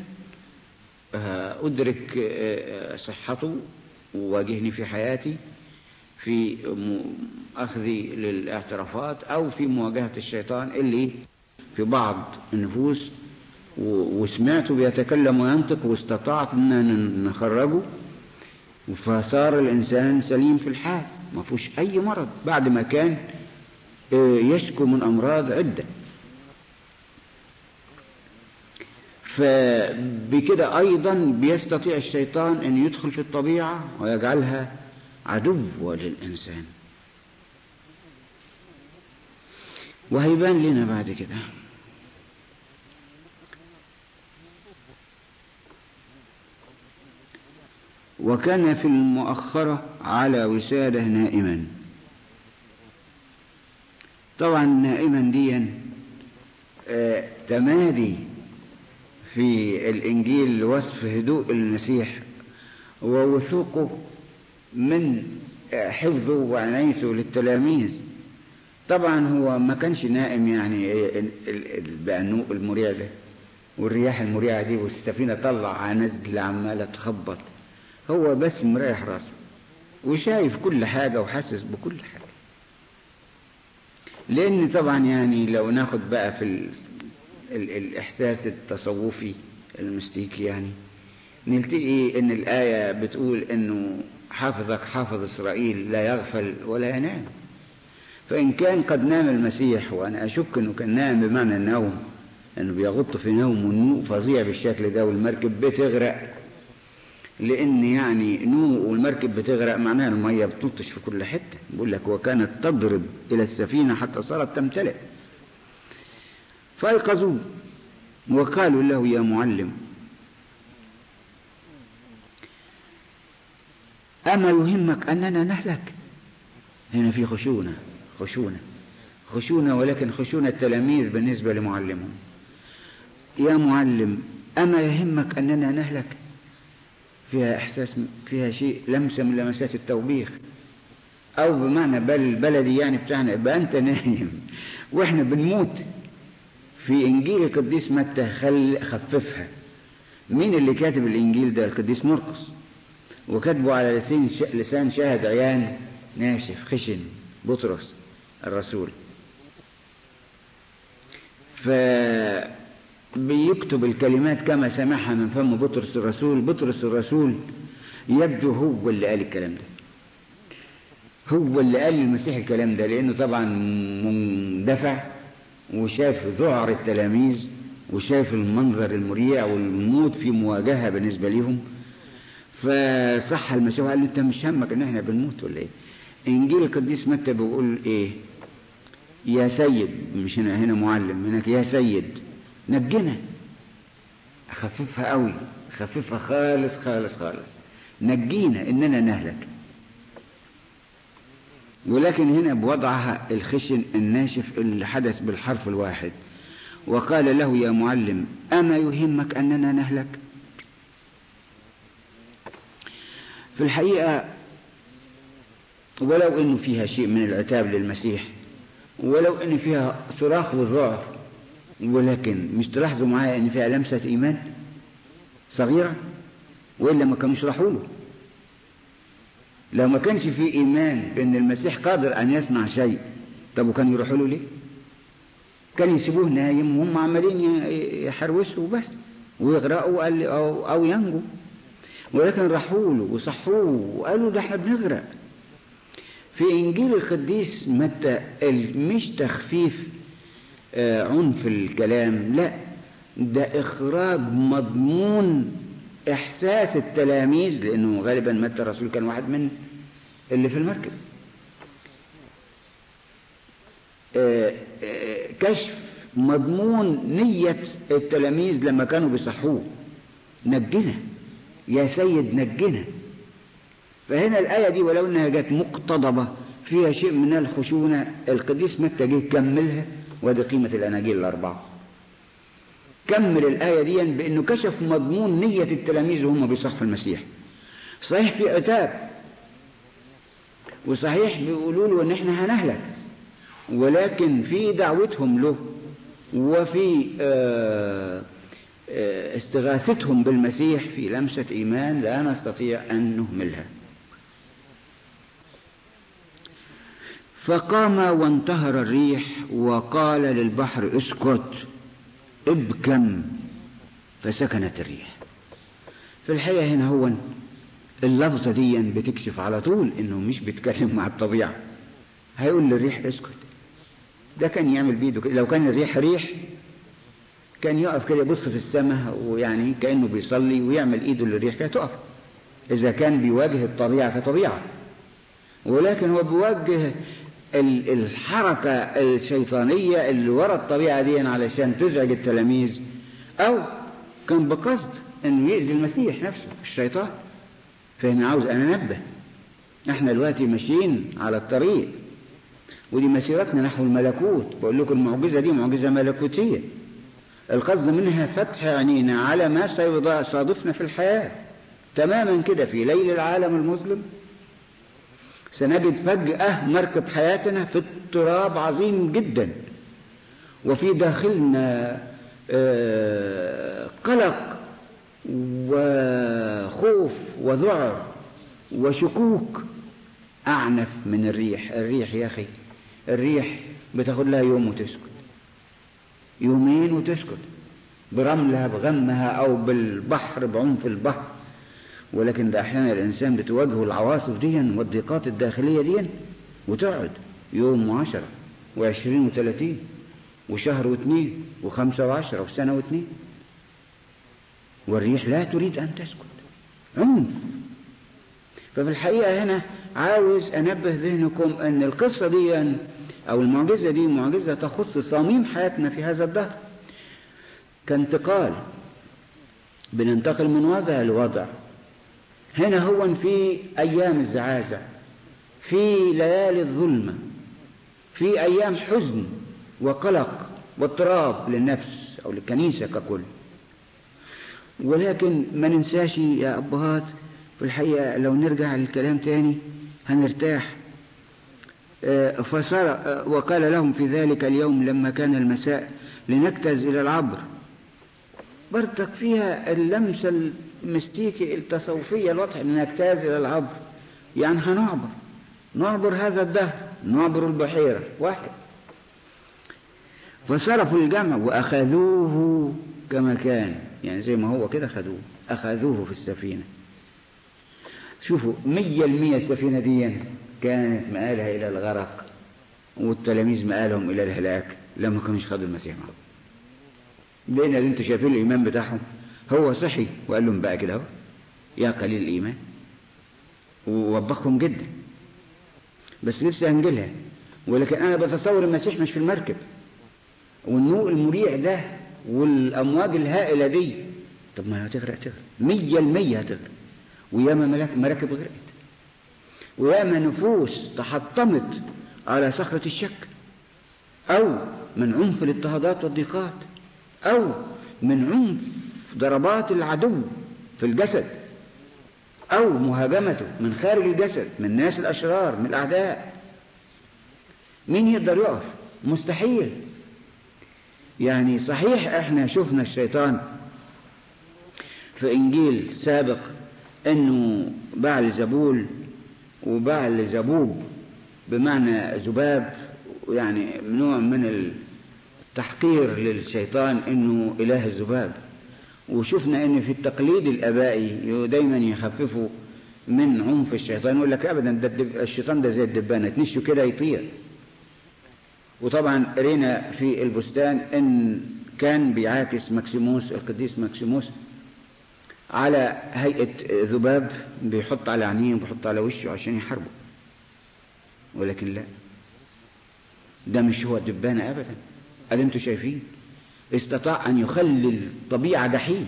أدرك صحته وواجهني في حياتي في أخذي للاعترافات أو في مواجهة الشيطان اللي في بعض النفوس، وسمعته بيتكلم وينطق واستطعت أن نخرجه، فصار الإنسان سليم في الحال، ما فيهوش أي مرض بعد ما كان يشكو من أمراض عدة. فبكده أيضا بيستطيع الشيطان أن يدخل في الطبيعة ويجعلها عدو للإنسان، وهيبان لنا بعد كده. وكان في المؤخرة على وسادة نائما. طبعا نائما دي تمادي في الإنجيل لوصف هدوء المسيح ووثوقه من حفظه وعنايته للتلاميذ. طبعا هو ما كانش نائم يعني البعنوق المريع ده والرياح المريعة دي والسفينة طلع نزل عمالة تخبط، هو بس مريح راسه وشايف كل حاجة وحاسس بكل حاجة. لأن طبعا يعني لو ناخد بقى في الإحساس التصوفي المستيكي، يعني نلتقي إن الآية بتقول إنه حافظك حافظ إسرائيل لا يغفل ولا ينام. فإن كان قد نام المسيح، وأنا أشك إنه كان نام بمعنى النوم، إنه بيغط في نوم والنوم فظيع بالشكل ده والمركب بتغرق، لأن يعني نوء والمركب بتغرق معناها المية بتنطش في كل حتة. بقول لك وكانت تضرب إلى السفينة حتى صارت تمتلئ. فأيقظوه وقالوا له يا معلم أما يهمك أننا نهلك؟ هنا في خشونة، ولكن خشونة التلاميذ بالنسبة لمعلمهم. يا معلم أما يهمك أننا نهلك؟ فيها إحساس، فيها شيء لمسة من لمسات التوبيخ، أو بمعنى بلدي يعني بتاعنا، يبقى أنت نايم وإحنا بنموت. في إنجيل القديس متى خففها. مين اللي كاتب الإنجيل ده؟ القديس مرقس، وكاتبه على لسان شاهد عيان ناشف خشن، بطرس الرسول. فبيكتب الكلمات كما سمعها من فم بطرس الرسول. بطرس الرسول يبدو هو اللي قال الكلام ده، هو اللي قال للمسيح الكلام ده، لأنه طبعا مندفع وشاف ذعر التلاميذ وشاف المنظر المريع والموت في مواجهة بالنسبة لهم. فصح المسيح قال له انت مش همك ان احنا بنموت ولا ايه؟ انجيل القديس متى بيقول ايه؟ يا سيد، مش هنا معلم، هناك يا سيد نجنا. خففها قوي، خففها خالص خالص خالص، نجينا اننا نهلك. ولكن هنا بوضعها الخشن الناشف اللي حدث بالحرف الواحد. وقال له يا معلم أما يهمك أننا نهلك؟ في الحقيقة ولو أنه فيها شيء من العتاب للمسيح، ولو أن فيها صراخ وضعف، ولكن مش تلاحظوا معايا أن فيها لمسة إيمان صغيرة؟ وإلا ما كانوش راحوا له. لو ما كانش في إيمان بأن المسيح قادر أن يصنع شيء، طب وكانوا يروحوا له ليه؟ كانوا يسيبوه نايم وهم عمالين يحروسوا بس ويغرقوا أو ينجوا. ولكن راحوا له وصحوه وقالوا ده احنا بنغرق. في إنجيل القديس متى مش تخفيف عنف الكلام، لا، ده إخراج مضمون إحساس التلاميذ، لأنه غالبا متى الرسول كان واحد من اللي في المركب. كشف مضمون نية التلاميذ لما كانوا بيصحوه، نجنا يا سيد نجنا. فهنا الآية دي ولو أنها جت مقتضبة فيها شيء من الخشونة، القديس متى جه كملها، ودي قيمة الأناجيل الأربعة. كمل الآية دي بأنه كشف مضمون نية التلاميذ وهم بيصحوا المسيح. صحيح في عتاب، وصحيح بيقولوا له ان احنا هنهلك، ولكن في دعوتهم له وفي استغاثتهم بالمسيح في لمسة إيمان لا نستطيع أن نهملها. فقام وانتهر الريح وقال للبحر اسكت ابكم، فسكنت الريح. في الحقيقة هنا هو اللفظة دي بتكشف على طول انه مش بيتكلم مع الطبيعة. هيقول للريح اسكت، ده كان يعمل بيده كده. لو كان الريح ريح كان يقف كده يبص في السماء ويعني كأنه بيصلي ويعمل ايده للريح كده تقف، اذا كان بيواجه الطبيعة كطبيعة. ولكن هو بيواجه الحركة الشيطانية اللي وراء الطبيعة دي علشان تزعج التلاميذ، او كان بقصد انه يأذي المسيح نفسه الشيطان. فهنا عاوز انا انبه، احنا دلوقتي ماشيين على الطريق، ودي مسيرتنا نحو الملكوت. بقول لكم المعجزة دي معجزة ملكوتية، القصد منها فتح عينينا على ما سيصادفنا في الحياة. تماما كده في ليل العالم المظلم سنجد فجأة مركب حياتنا في اضطراب عظيم جدا، وفي داخلنا قلق وخوف وذعر وشكوك أعنف من الريح. الريح يا أخي، الريح بتاخد لها يوم وتسكت، يومين وتسكت، برملها بغمها أو بالبحر بعنف البحر. ولكن ده أحيانا الإنسان بتواجهه العواصف دي والضيقات الداخلية دي وتقعد يوم و10 و20 و30 وشهر و2 و5 و10 وسنة و2، والريح لا تريد أن تسكت، عنف. ففي الحقيقة هنا عاوز أنبه ذهنكم أن القصة دي أو المعجزة دي معجزة تخص صميم حياتنا في هذا الدهر، كانتقال، بننتقل من وضع لوضع. هنا هو في أيام الزعازع، في ليالي الظلمة، في أيام حزن وقلق واضطراب للنفس أو للكنيسة ككل. ولكن ما ننساش يا أبهات، في الحقيقة لو نرجع للكلام تاني هنرتاح. فصار وقال لهم في ذلك اليوم لما كان المساء لنجتاز إلى العبر. برتك فيها اللمسة المستيكي التصوفية الواضحة، نجتاز إلى العبر يعني نعبر هذا الدهر، نعبر البحيرة واحد. فصرفوا الجمع وأخذوه كما كان، يعني زي ما هو كده أخذوه في السفينة. شوفوا 100% السفينة دي كانت مآلها إلى الغرق، والتلاميذ مآلهم إلى الهلاك لما كانوش خدوا المسيح معهم. لأن اللي انتوا شايفين الإيمان بتاعهم هو صحي، وقال لهم بقى كده يا قليل الإيمان، ووبخهم جدا. بس لسه هنجيلها. ولكن أنا بتصور المسيح مش في المركب، والنوء المريع ده والأمواج الهائلة دي، طب ما هتغرق 100% هتغرق. وياما مراكب غرقت، وياما نفوس تحطمت على صخرة الشك، أو من عنف الاضطهادات والضيقات، أو من عنف ضربات العدو في الجسد، أو مهاجمته من خارج الجسد من الناس الأشرار من الأعداء. مين يقدر يقف؟ مستحيل. يعني صحيح احنا شفنا الشيطان في إنجيل سابق انه بعل زبول وبعل زبوب، بمعنى ذباب، يعني نوع من التحقير للشيطان انه اله الذباب. وشفنا ان في التقليد الابائي دايما يخففوا من عنف الشيطان، يقول لك ابدا ده الشيطان ده زي الدبانه تنشه كده يطير. وطبعا قرينا في البستان ان كان بيعاكس مكسيموس القديس مكسيموس على هيئة ذباب، بيحط على عينيه وبيحط على وشه عشان يحاربه. ولكن لا، ده مش هو الدبانة أبدا. قال أنتوا شايفين استطاع أن يخلي الطبيعة جحيم،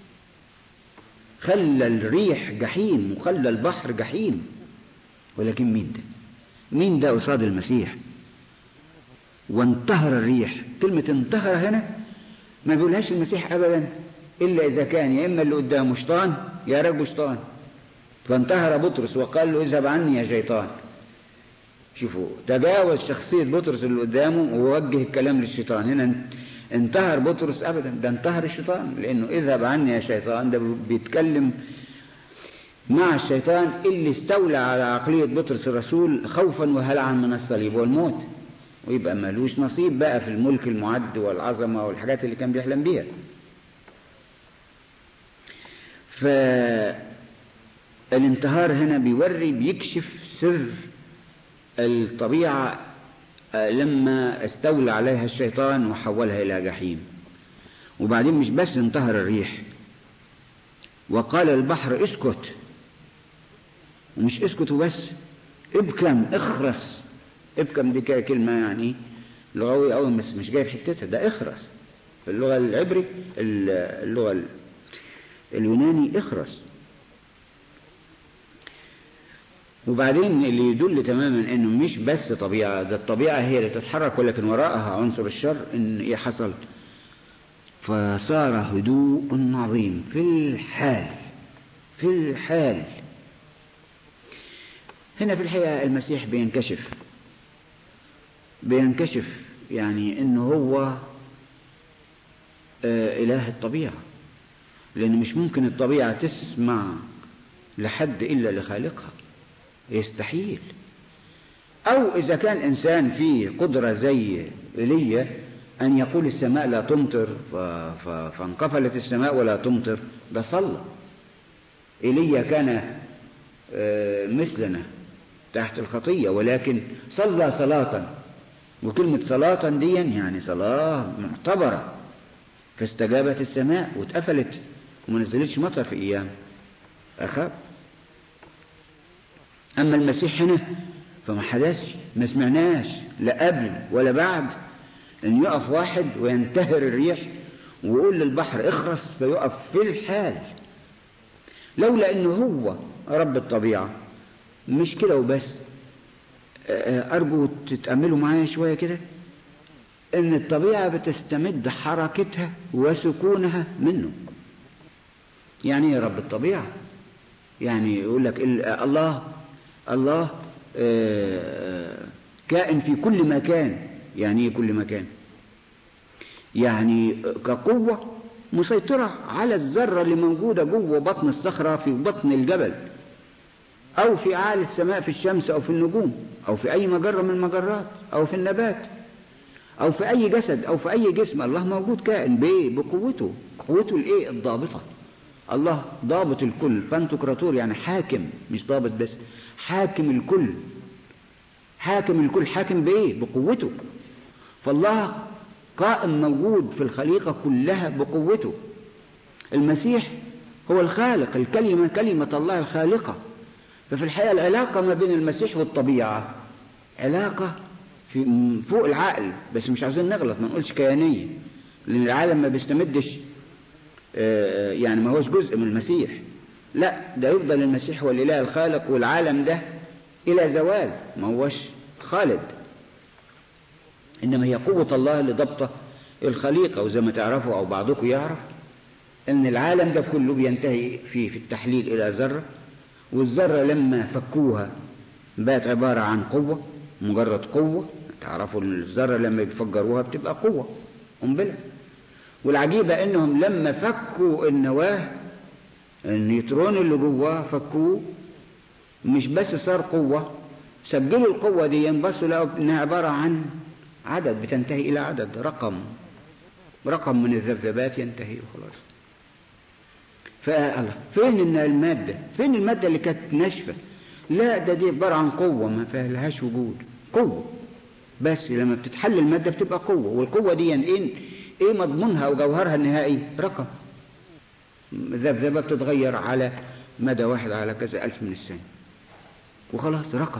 خلى الريح جحيم وخلى البحر جحيم. ولكن مين ده قصاد المسيح؟ وانتهر الريح. كلمة انتهر هنا ما بيقولهاش المسيح أبدا إلا إذا كان يا إما اللي قدامه شيطان يا راجل شيطان. فانتهر بطرس وقال له اذهب عني يا شيطان. شوفوا، تجاوز شخصية بطرس اللي قدامه ووجه الكلام للشيطان. هنا انتهر بطرس أبدا، ده انتهر الشيطان، لأنه اذهب عني يا شيطان ده بيتكلم مع الشيطان اللي استولى على عقلية بطرس الرسول خوفا وهلعا من الصليب والموت، ويبقى مالوش نصيب بقى في الملك المعد والعظمة والحاجات اللي كان بيحلم بيها. فالانتهار هنا بيكشف سر الطبيعة لما استولى عليها الشيطان وحولها إلى جحيم. وبعدين مش بس انتهر الريح، وقال البحر اسكت، ومش اسكت وبس، ابكم، اخرس. ابكم دي كلمة يعني لغوي أو مش جايب حتتها، ده اخرس في اللغة العبري، اللغة اليوناني اخرس. وبعدين اللي يدل تماما انه مش بس طبيعة، ده الطبيعة هي اللي تتحرك ولكن وراءها عنصر الشر. ان ايه حصل؟ فصار هدوء عظيم في الحال. هنا في الحقيقة المسيح بينكشف يعني انه هو اله الطبيعة، لان مش ممكن الطبيعة تسمع لحد الا لخالقها، يستحيل. او اذا كان انسان فيه قدرة زي ايليا ان يقول السماء لا تمطر فانقفلت السماء ولا تمطر، ده صلى. ايليا كان مثلنا تحت الخطية، ولكن صلى صلاة، وكلمة صلاة دي يعني صلاة معتبرة، فاستجابت السماء واتقفلت وما نزلتش مطر في ايام اخاب. اما المسيح هنا فما حدثش، ما سمعناش لا قبل ولا بعد ان يقف واحد وينتهر الريح ويقول للبحر اخرس فيقف في الحال. لولا انه هو رب الطبيعة. مش كده وبس، ارجو تتأملوا معايا شوية كده، ان الطبيعة بتستمد حركتها وسكونها منه. يعني ايه رب الطبيعة؟ يعني يقول لك الله كائن في كل مكان. يعني ايه كل مكان؟ يعني كقوة مسيطرة على الذرة اللي موجودة جوه بطن الصخرة في بطن الجبل، أو في أعالي السماء في الشمس أو في النجوم أو في أي مجرة من المجرات أو في النبات أو في أي جسد أو في أي جسم. الله موجود كائن بقوته، قوته الإيه؟ الضابطة. الله ضابط الكل، فانتوكراتور يعني حاكم، مش ضابط بس، حاكم الكل، حاكم بإيه؟ بقوته. فالله قائم موجود في الخليقة كلها بقوته. المسيح هو الخالق، الكلمة كلمة الله الخالقة. ففي الحقيقة العلاقة ما بين المسيح والطبيعة علاقة فوق العقل، بس مش عايزين نغلط، ما نقولش كيانية، لأن العالم ما بيستمدش يعني ما هوش جزء من المسيح، لا، ده يفضل المسيح هو الإله الخالق، والعالم ده إلى زوال، ما هوش خالد. إنما هي قوة الله اللي ضبط الخليقة. وزي ما تعرفوا أو بعضكم يعرف إن العالم ده كله بينتهي في التحليل إلى ذرة، والذرة لما فكوها بقت عبارة عن قوة، مجرد قوة. تعرفوا إن الذرة لما بيفجروها بتبقى قوة قنبلة. والعجيبة إنهم لما فكوا النواة، النيوترون اللي جواه فكوه، مش بس صار قوة، سجلوا القوة دي، ينبسوا لقوا إنها عبارة عن عدد، بتنتهي إلى عدد، رقم من الذبذبات ينتهي وخلاص. فالله فين المادة اللي كانت ناشفة؟ لا، دي عبارة عن قوة ما فيهاش وجود، قوة بس لما بتتحل المادة بتبقى قوة. والقوة دي يعني ايه مضمونها وجوهرها النهائي؟ رقم. ذبذبة بتتغير على مدى واحد على كذا ألف من الثانية وخلاص رقم.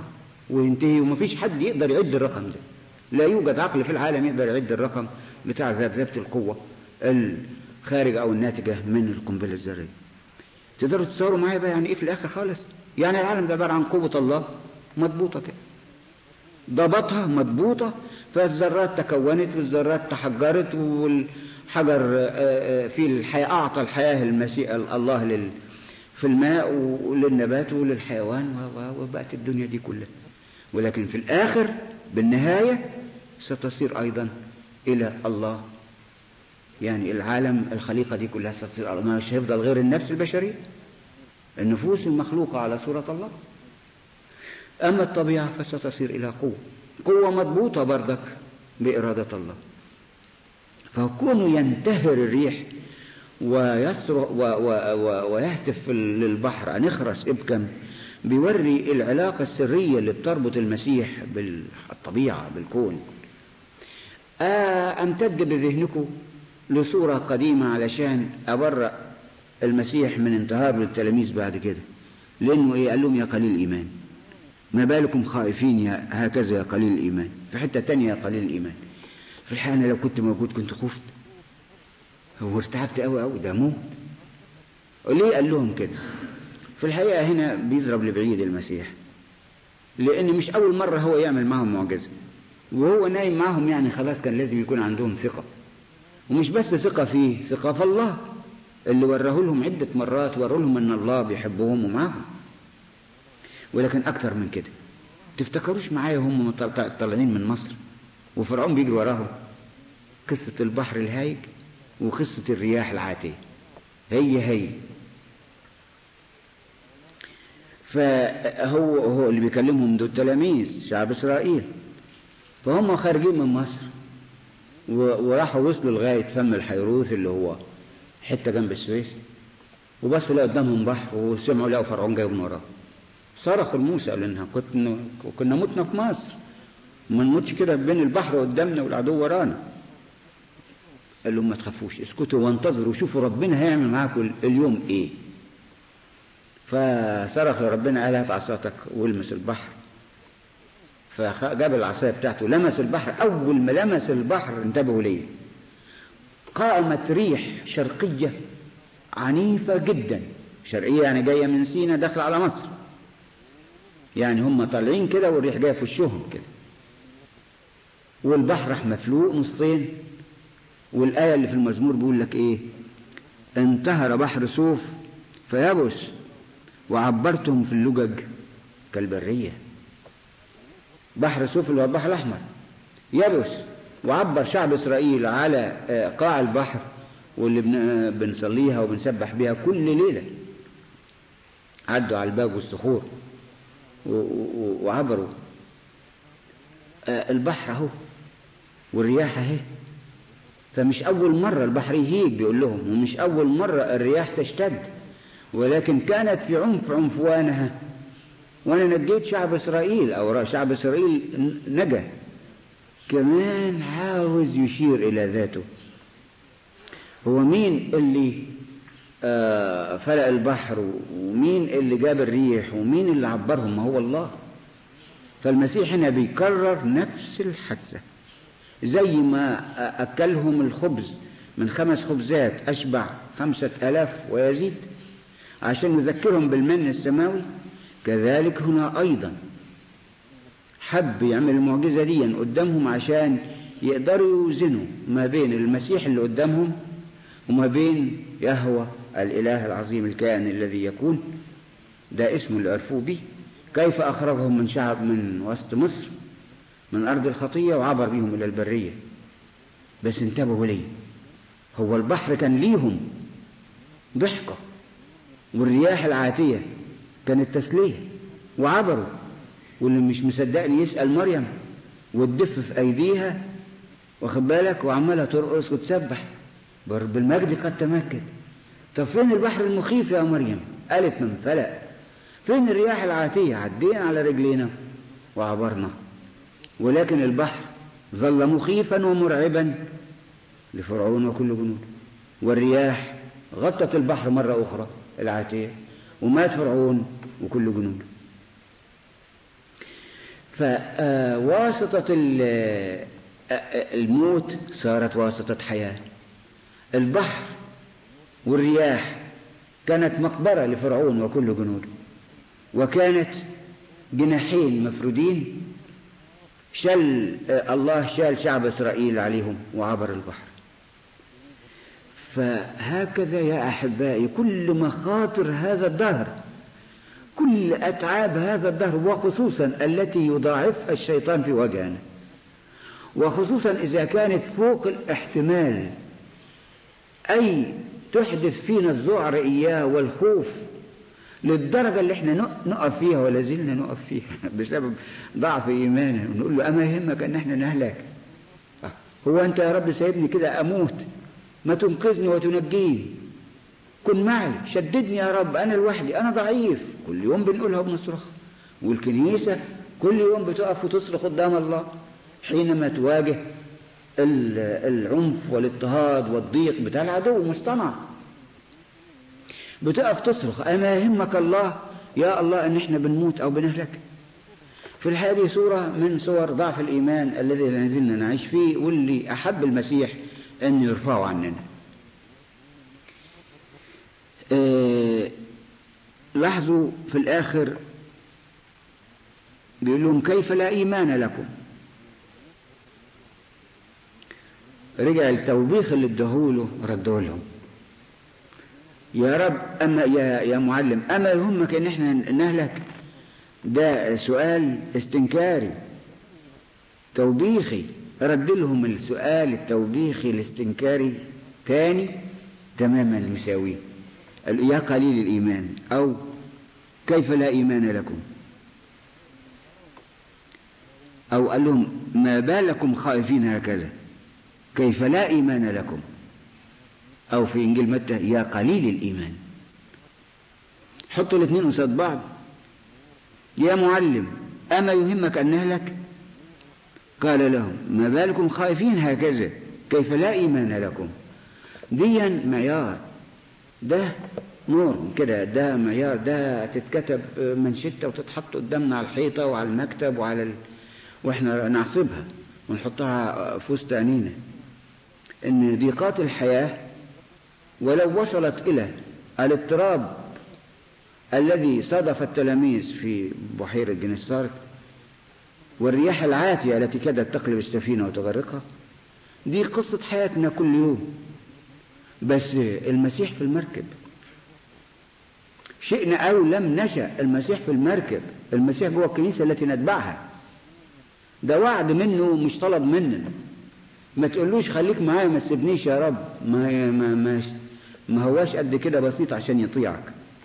وينتهي، ومفيش حد يقدر يعد الرقم ده. لا يوجد عقل في العالم يقدر يعد الرقم بتاع ذبذبة القوة الخارجة أو الناتجة من القنبلة الذرية. تقدروا تتصوروا معايا بقى يعني إيه في الآخر خالص؟ يعني العالم ده عبارة عن قوة الله مضبوطة كده، ضبطها مضبوطة، فالذرات تكونت والذرات تحجرت، والحجر في الحياة أعطى الحياة الله في الماء وللنبات وللحيوان، وبقت الدنيا دي كلها. ولكن في الآخر بالنهاية ستصير أيضا إلى الله، يعني العالم الخليقة دي كلها ستصير، ما مش هيفضل غير النفس البشرية، النفوس المخلوقة على صورة الله. أما الطبيعة فستصير إلى قوة مضبوطة بردك بإرادة الله. فكونه ينتهر الريح ويصرخ ويهتف للبحر أن اخرس ابكم، بيوري العلاقة السرية اللي بتربط المسيح بالطبيعة بالكون. أمتد بذهنكم لصورة قديمة علشان أبرأ المسيح من انتهار للتلاميذ بعد كده، لأنه إيه؟ قال لهم يا قليل الإيمان، ما بالكم خائفين يا هكذا يا قليل الإيمان. في حتة تانية يا قليل الإيمان. في الحقيقة أنا لو كنت موجود كنت خفت وارتعبت أوي، ده موت. ليه قال لهم كده؟ في الحقيقة هنا بيضرب لبعيد المسيح، لأن مش أول مرة هو يعمل معهم معجزة، وهو نايم معهم يعني خلاص كان لازم يكون عندهم ثقة، ومش بس ثقة فيه، ثقة في الله اللي وراه لهم عدة مرات، وراه لهم أن الله بيحبهم ومعهم. ولكن أكتر من كده، تفتكروش معايا هم طالعين من مصر وفرعون بيجري وراهم؟ قصة البحر الهايج وقصة الرياح العاتية هي فهو اللي بيكلمهم دول تلاميذ شعب إسرائيل. فهم خارجين من مصر وراحوا وصلوا لغاية فم الحيروث اللي هو حتة جنب السويس، وبصوا لقوا قدامهم بحر، وسمعوا لقوا فرعون جاي من وراه. صرخوا لموسى قالوا لنا كنا متنا في مصر، ما نموتش كده بين البحر قدامنا والعدو ورانا. قال لهم ما تخافوش، اسكتوا وانتظروا وشوفوا ربنا هيعمل معاكم اليوم ايه. فصرخ لربنا قال هات عصاتك والمس البحر. فجاب العصايه بتاعته لمس البحر. اول ما لمس البحر انتبهوا ليه، قامت ريح شرقيه عنيفه جدا. شرقيه يعني جايه من سينا داخله على مصر، يعني هم طالعين كده والريح جايه في وشهم كده، والبحر راح مفلوق نصين. والآية اللي في المزمور بيقول لك ايه؟ انتهر بحر صوف فيبس وعبرتهم في اللجج كالبرية. بحر صوف اللي هو البحر الأحمر يبس، وعبر شعب إسرائيل على قاع البحر، واللي بنصليها وبنسبح بها كل ليلة. عدوا على الباب والصخور وعبروا البحر اهو والرياح اهي. فمش أول مرة البحر يهيج بيقول لهم، ومش أول مرة الرياح تشتد، ولكن كانت في عنفوانها. وأنا نجيت شعب إسرائيل، أو شعب إسرائيل نجا. كمان عاوز يشير إلى ذاته. هو مين اللي فلق البحر، ومين اللي جاب الريح، ومين اللي عبرهم؟ ما هو الله. فالمسيح هنا بيكرر نفس الحادثة، زي ما أكلهم الخبز من 5 خبزات أشبع 5000 ويزيد عشان يذكرهم بالمن السماوي، كذلك هنا أيضا حب يعمل المعجزة دي قدامهم عشان يقدروا يوزنوا ما بين المسيح اللي قدامهم وما بين يهوه الإله العظيم الكائن الذي يكون. ده اسمه اللي عرفوه به. كيف أخرجهم من شعب من وسط مصر من أرض الخطية وعبر بهم إلى البرية. بس انتبهوا ليه، هو البحر كان ليهم ضحكة، والرياح العاتية كانت تسلية، وعبروا. واللي مش مصدقني يسأل مريم والدف في أيديها، واخد بالك، وعمالها ترقص وتسبح برب المجد قد تمكن. طب فين البحر المخيف يا مريم؟ قالت من فلق. فين الرياح العاتية؟ عدينا على رجلينا وعبرنا. ولكن البحر ظل مخيفا ومرعبا لفرعون وكل جنوده، والرياح غطت البحر مرة أخرى العاتية، ومات فرعون وكل جنوده. فواسطة الموت صارت واسطة حياة. البحر والرياح كانت مقبرة لفرعون وكل جنوده، وكانت جناحين مفرودين الله شال شعب إسرائيل عليهم وعبر البحر. فهكذا يا أحبائي كل مخاطر هذا الدهر، كل أتعاب هذا الدهر، وخصوصا التي يضاعفها الشيطان في وجهنا، وخصوصا إذا كانت فوق الاحتمال، أي تحدث فينا الذعر إياه والخوف للدرجة اللي احنا نقف فيها ولا زلنا نقف فيها بسبب ضعف إيماننا، ونقول له أما يهمك أن احنا نهلك؟ هو أنت يا رب سايبني كده أموت؟ ما تنقذني وتنجيني، كن معي، شددني يا رب، أنا لوحدي، أنا ضعيف. كل يوم بنقولها وبنصرخ، والكنيسة كل يوم بتقف وتصرخ قدام الله حينما تواجه العنف والاضطهاد والضيق بتاع العدو المصطنع. بتقف تصرخ أما يهمك الله يا الله أن احنا بنموت أو بنهلك؟ في هذه صورة من صور ضعف الإيمان الذي لازلنا نعيش فيه، واللي أحب المسيح أن يرفعه عننا. لاحظوا في الآخر بيقول لهم كيف لا إيمان لكم. رجع التوبيخ اللي ادهوله رده لهم، يا رب أما يا معلم أما يهمك ان احنا نهلك؟ ده سؤال استنكاري توبيخي. رد لهم السؤال التوبيخي الاستنكاري تاني تماما يساويه يا قليل الإيمان، أو كيف لا إيمان لكم، أو قال لهم ما بالكم خائفين هكذا، كيف لا إيمان لكم، أو في إنجيل متى يا قليل الإيمان. حطوا الاثنين قصاد بعض. يا معلم أما يهمك أن نهلك؟ قال لهم ما بالكم خائفين هكذا، كيف لا إيمان لكم. ديا معيار، ده نور كده، ده معيار، ده تتكتب منشتة وتتحط قدامنا على الحيطة وعلى المكتب واحنا نعصبها ونحطها في وسط عينينا، ان ضيقات الحياة ولو وصلت الى الاضطراب الذي صادف التلاميذ في بحيرة جنيسارت والرياح العاتية التي كادت تقلب السفينة وتغرقها، دي قصة حياتنا كل يوم. بس المسيح في المركب، شئنا أو لم نشأ المسيح في المركب، المسيح جوه الكنيسة التي نتبعها. ده وعد منه مش طلب مننا. ما تقولوش خليك معايا ما تسيبنيش يا رب، ما هواش قد كده بسيط عشان يطيعك.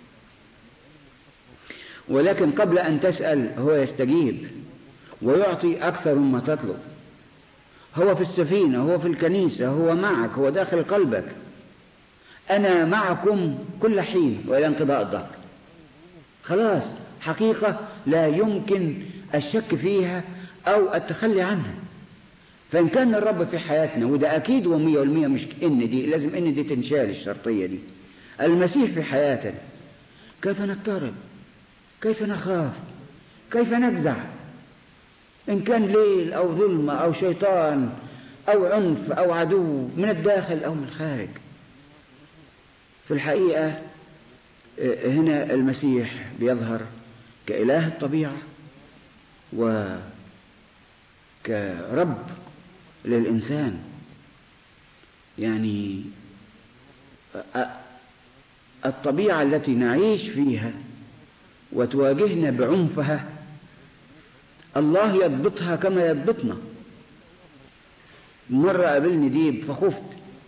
ولكن قبل أن تسأل هو يستجيب ويعطي أكثر مما تطلب. هو في السفينة، هو في الكنيسة، هو معك، هو داخل قلبك. أنا معكم كل حين وإلى انقضاء الدهر. خلاص، حقيقة لا يمكن الشك فيها أو التخلي عنها. فإن كان الرب في حياتنا، وده أكيد و100%، مش إن دي لازم إن دي تنشال الشرطية دي، المسيح في حياتنا، كيف نضطرب؟ كيف نخاف؟ كيف نجزع؟ إن كان ليل أو ظلمة أو شيطان أو عنف أو عدو من الداخل أو من الخارج. في الحقيقة هنا المسيح بيظهر كإله الطبيعة وكرب للإنسان. يعني الطبيعة التي نعيش فيها وتواجهنا بعنفها الله يضبطها كما يضبطنا. مرة قابلني ديب فخفت،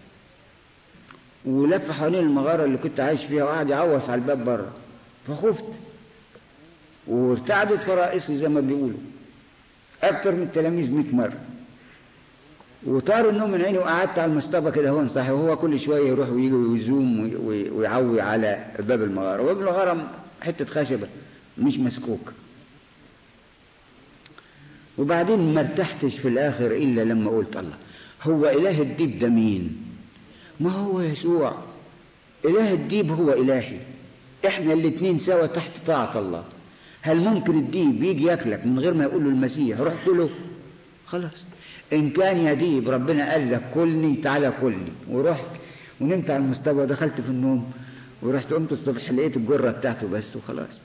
ولف حوالين المغارة اللي كنت عايش فيها وقعد يعوص على الباب بره، فخفت وارتعدت فرائصي زي ما بيقولوا أكتر من التلاميذ 100 مرة، وطار النوم من عيني وقعدت على المصطبة كده هون صحيح، وهو كل شوية يروح ويجي ويزوم ويعوي على باب المغارة، وباب المغارة حتة خشبة مش مسكوك. وبعدين ما ارتحتش في الآخر إلا لما قلت الله، هو إله الديب ده مين؟ ما هو يسوع. إله الديب هو إلهي، إحنا الاتنين سوا تحت طاعة الله. هل ممكن الديب يجي ياكلك من غير ما يقول له المسيح روح كله؟ خلاص. إن كان يا ديب ربنا قال لك كلني تعالى كلني، ورحت ونمت على المستوى ودخلت في النوم ورحت قمت الصبح لقيت الجرة بتاعته بس وخلاص.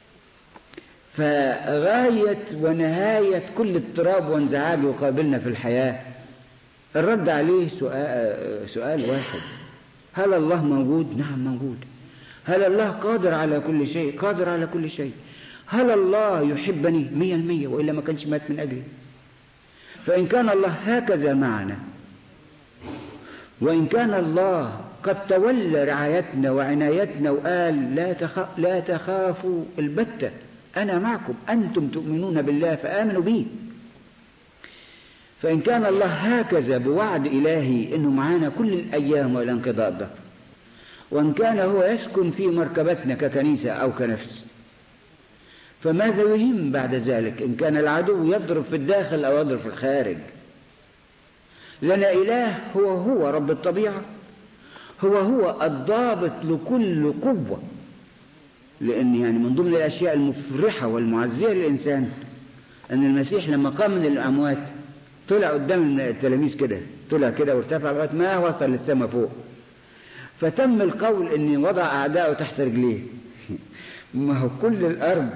فغاية ونهاية كل اضطراب وانزعاج يقابلنا في الحياة الرد عليه سؤال واحد: هل الله موجود؟ نعم موجود. هل الله قادر على كل شيء؟ قادر على كل شيء. هل الله يحبني 100%؟ وإلا ما كانش مات من أجلي. فإن كان الله هكذا معنا، وإن كان الله قد تولى رعايتنا وعنايتنا وقال لا تخافوا البتة أنا معكم، أنتم تؤمنون بالله فآمنوا بي. فإن كان الله هكذا بوعد إلهي إنه معانا كل الأيام وإلى انقضاء الدهر، وإن كان هو يسكن في مركبتنا ككنيسة أو كنفس، فماذا يهم بعد ذلك إن كان العدو يضرب في الداخل أو يضرب في الخارج؟ لنا إله هو رب الطبيعة، هو الضابط لكل قوة. لأن يعني من ضمن الأشياء المفرحة والمعزية للإنسان أن المسيح لما قام من الأموات طلع قدام التلاميذ كده، طلع كده وارتفع لغاية ما وصل للسماء فوق، فتم القول أن وضع أعداءه تحت رجليه. ما هو كل الأرض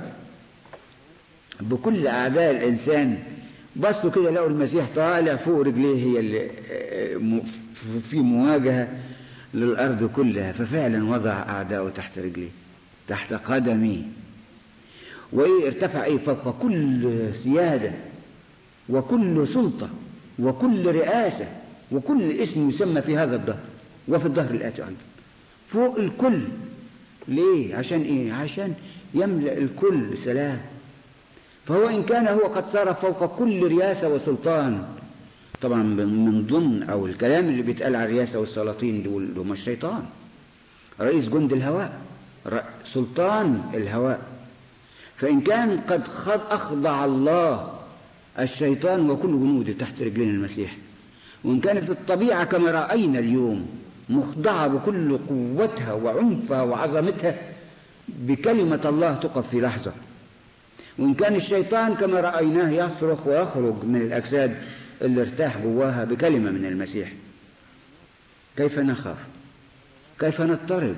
بكل أعداء الإنسان بصوا كده لقوا المسيح طالع فوق رجليه، هي اللي في مواجهة للأرض كلها. ففعلا وضع أعداءه تحت رجليه، تحت قدميه. وإيه ارتفع فوق كل سيادة وكل سلطة وكل رئاسة وكل اسم يسمى في هذا الدهر وفي الدهر الآتي أيضا، فوق الكل. ليه؟ عشان إيه؟ عشان يملأ الكل سلام. فهو إن كان هو قد صار فوق كل رياسة وسلطان، طبعا من ضمن أو الكلام اللي بيتقال على الرياسة والسلاطين دول هم الشيطان، رئيس جند الهواء، سلطان الهواء. فإن كان قد أخضع الله الشيطان وكل جنوده تحت رجلين المسيح، وإن كانت الطبيعة كما رأينا اليوم مخضعة بكل قوتها وعنفها وعظمتها بكلمة الله تقف في لحظة، وإن كان الشيطان كما رأيناه يصرخ ويخرج من الأجساد اللي ارتاح جواها بكلمة من المسيح، كيف نخاف؟ كيف نضطرب؟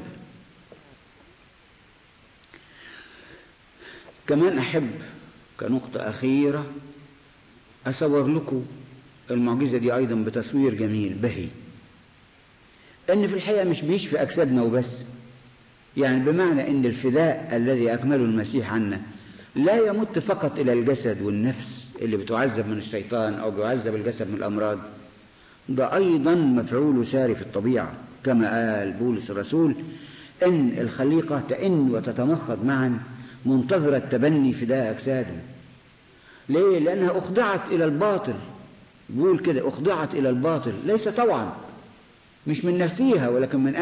كمان أحب كنقطة أخيرة أصور لكم المعجزة دي أيضا بتصوير جميل بهي، أن في الحقيقة مش بيشفي أجسادنا وبس، يعني بمعنى أن الفداء الذي أكمله المسيح عنا لا يمت فقط إلى الجسد والنفس اللي بتعذب من الشيطان أو بيعذب الجسد من الأمراض، ده أيضا مفعول ساري في الطبيعة، كما قال بولس الرسول أن الخليقة تئن وتتمخض معا منتظرة تبني فداء أجسادهم. ليه؟ لأنها أخضعت إلى الباطل. بيقول كده أخضعت إلى الباطل، ليس طوعا، مش من نفسها، ولكن من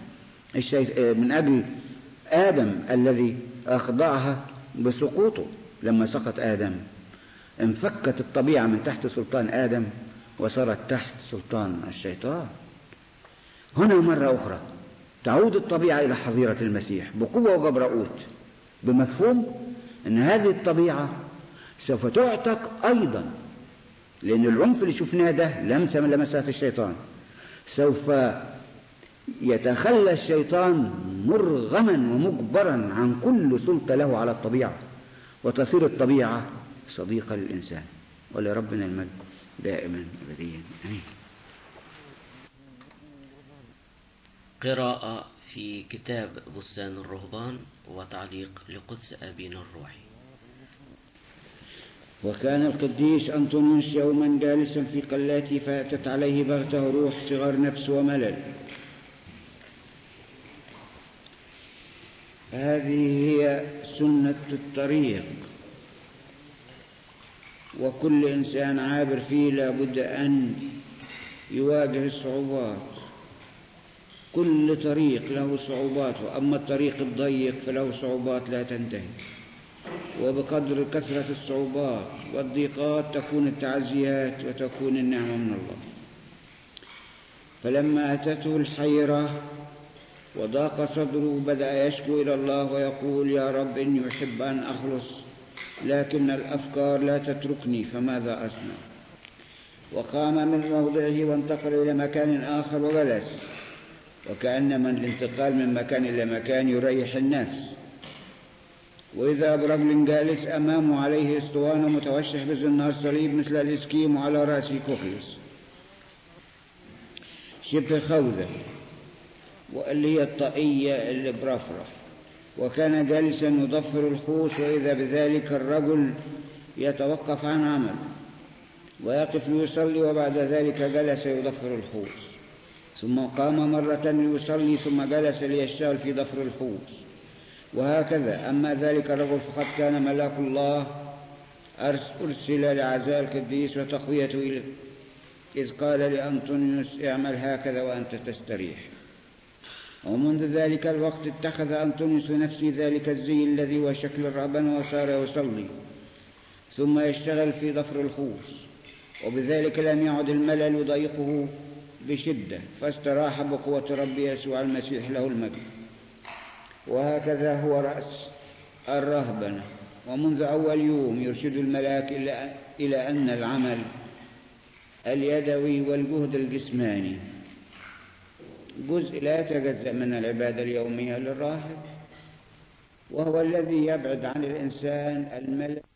أجل آدم الذي أخضعها بسقوطه. لما سقط آدم انفكت الطبيعة من تحت سلطان آدم وصارت تحت سلطان الشيطان. هنا مرة أخرى تعود الطبيعة إلى حظيرة المسيح بقوة وجبروت، بمفهوم أن هذه الطبيعة سوف تعتق أيضا، لأن العنف اللي شفناه ده لمسة من لمسات الشيطان. سوف يتخلى الشيطان مرغما ومجبرا عن كل سلطة له على الطبيعة، وتصير الطبيعة صديقة للإنسان. ولربنا المجد دائما أبديا آمين. قراءة في كتاب بستان الرهبان وتعليق لقدس أبينا الروحي. وكان القديس أنطونيوس يوما جالسا في قلاته فأتت عليه بغته روح صغار نفس وملل. هذه هي سنة الطريق، وكل إنسان عابر فيه لابد أن يواجه الصعوبات. كل طريق له صعوبات، وأما الطريق الضيق فله صعوبات لا تنتهي، وبقدر كثرة الصعوبات والضيقات تكون التعزيات وتكون النعمة من الله. فلما أتته الحيرة وضاق صدره، بدأ يشكو إلى الله ويقول: يا رب إني أحب أن أخلص، لكن الأفكار لا تتركني، فماذا أصنع؟ وقام من موضعه وانتقل إلى مكان آخر وجلس، وكأنما الانتقال من مكان إلى مكان يريح النفس. وإذا برجل جالس أمامه عليه اسطوانة متوشح بزنار صليب مثل الإسكيم، وعلى رأسه كوخلص شبه خوذة، واللي هي الطاقية اللي برفرف، وكان جالسا يضفر الخوص. وإذا بذلك الرجل يتوقف عن عمل ويقف ليصلي، وبعد ذلك جلس يضفر الخوص، ثم قام مرة ليصلي، ثم جلس ليشتغل في ضفر الخوص، وهكذا. أما ذلك الرجل فقد كان ملاك الله أرسل لعزاء القديس وتقويته، إذ قال لأنطونيوس: اعمل هكذا وأنت تستريح. ومنذ ذلك الوقت اتخذ أنطونيوس لنفسه ذلك الزي الذي هو شكل الرهبنة، وصار يصلي ثم يشتغل في ضفر الخوص، وبذلك لم يعد الملل يضايقه بشدة، فاستراح بقوة رب يسوع المسيح له المجد. وهكذا هو رأس الرهبنة. ومنذ أول يوم يرشد الملاك إلى أن العمل اليدوي والجهد الجسماني جزء لا يتجزأ من العبادة اليومية للراهب، وهو الذي يبعد عن الإنسان الملل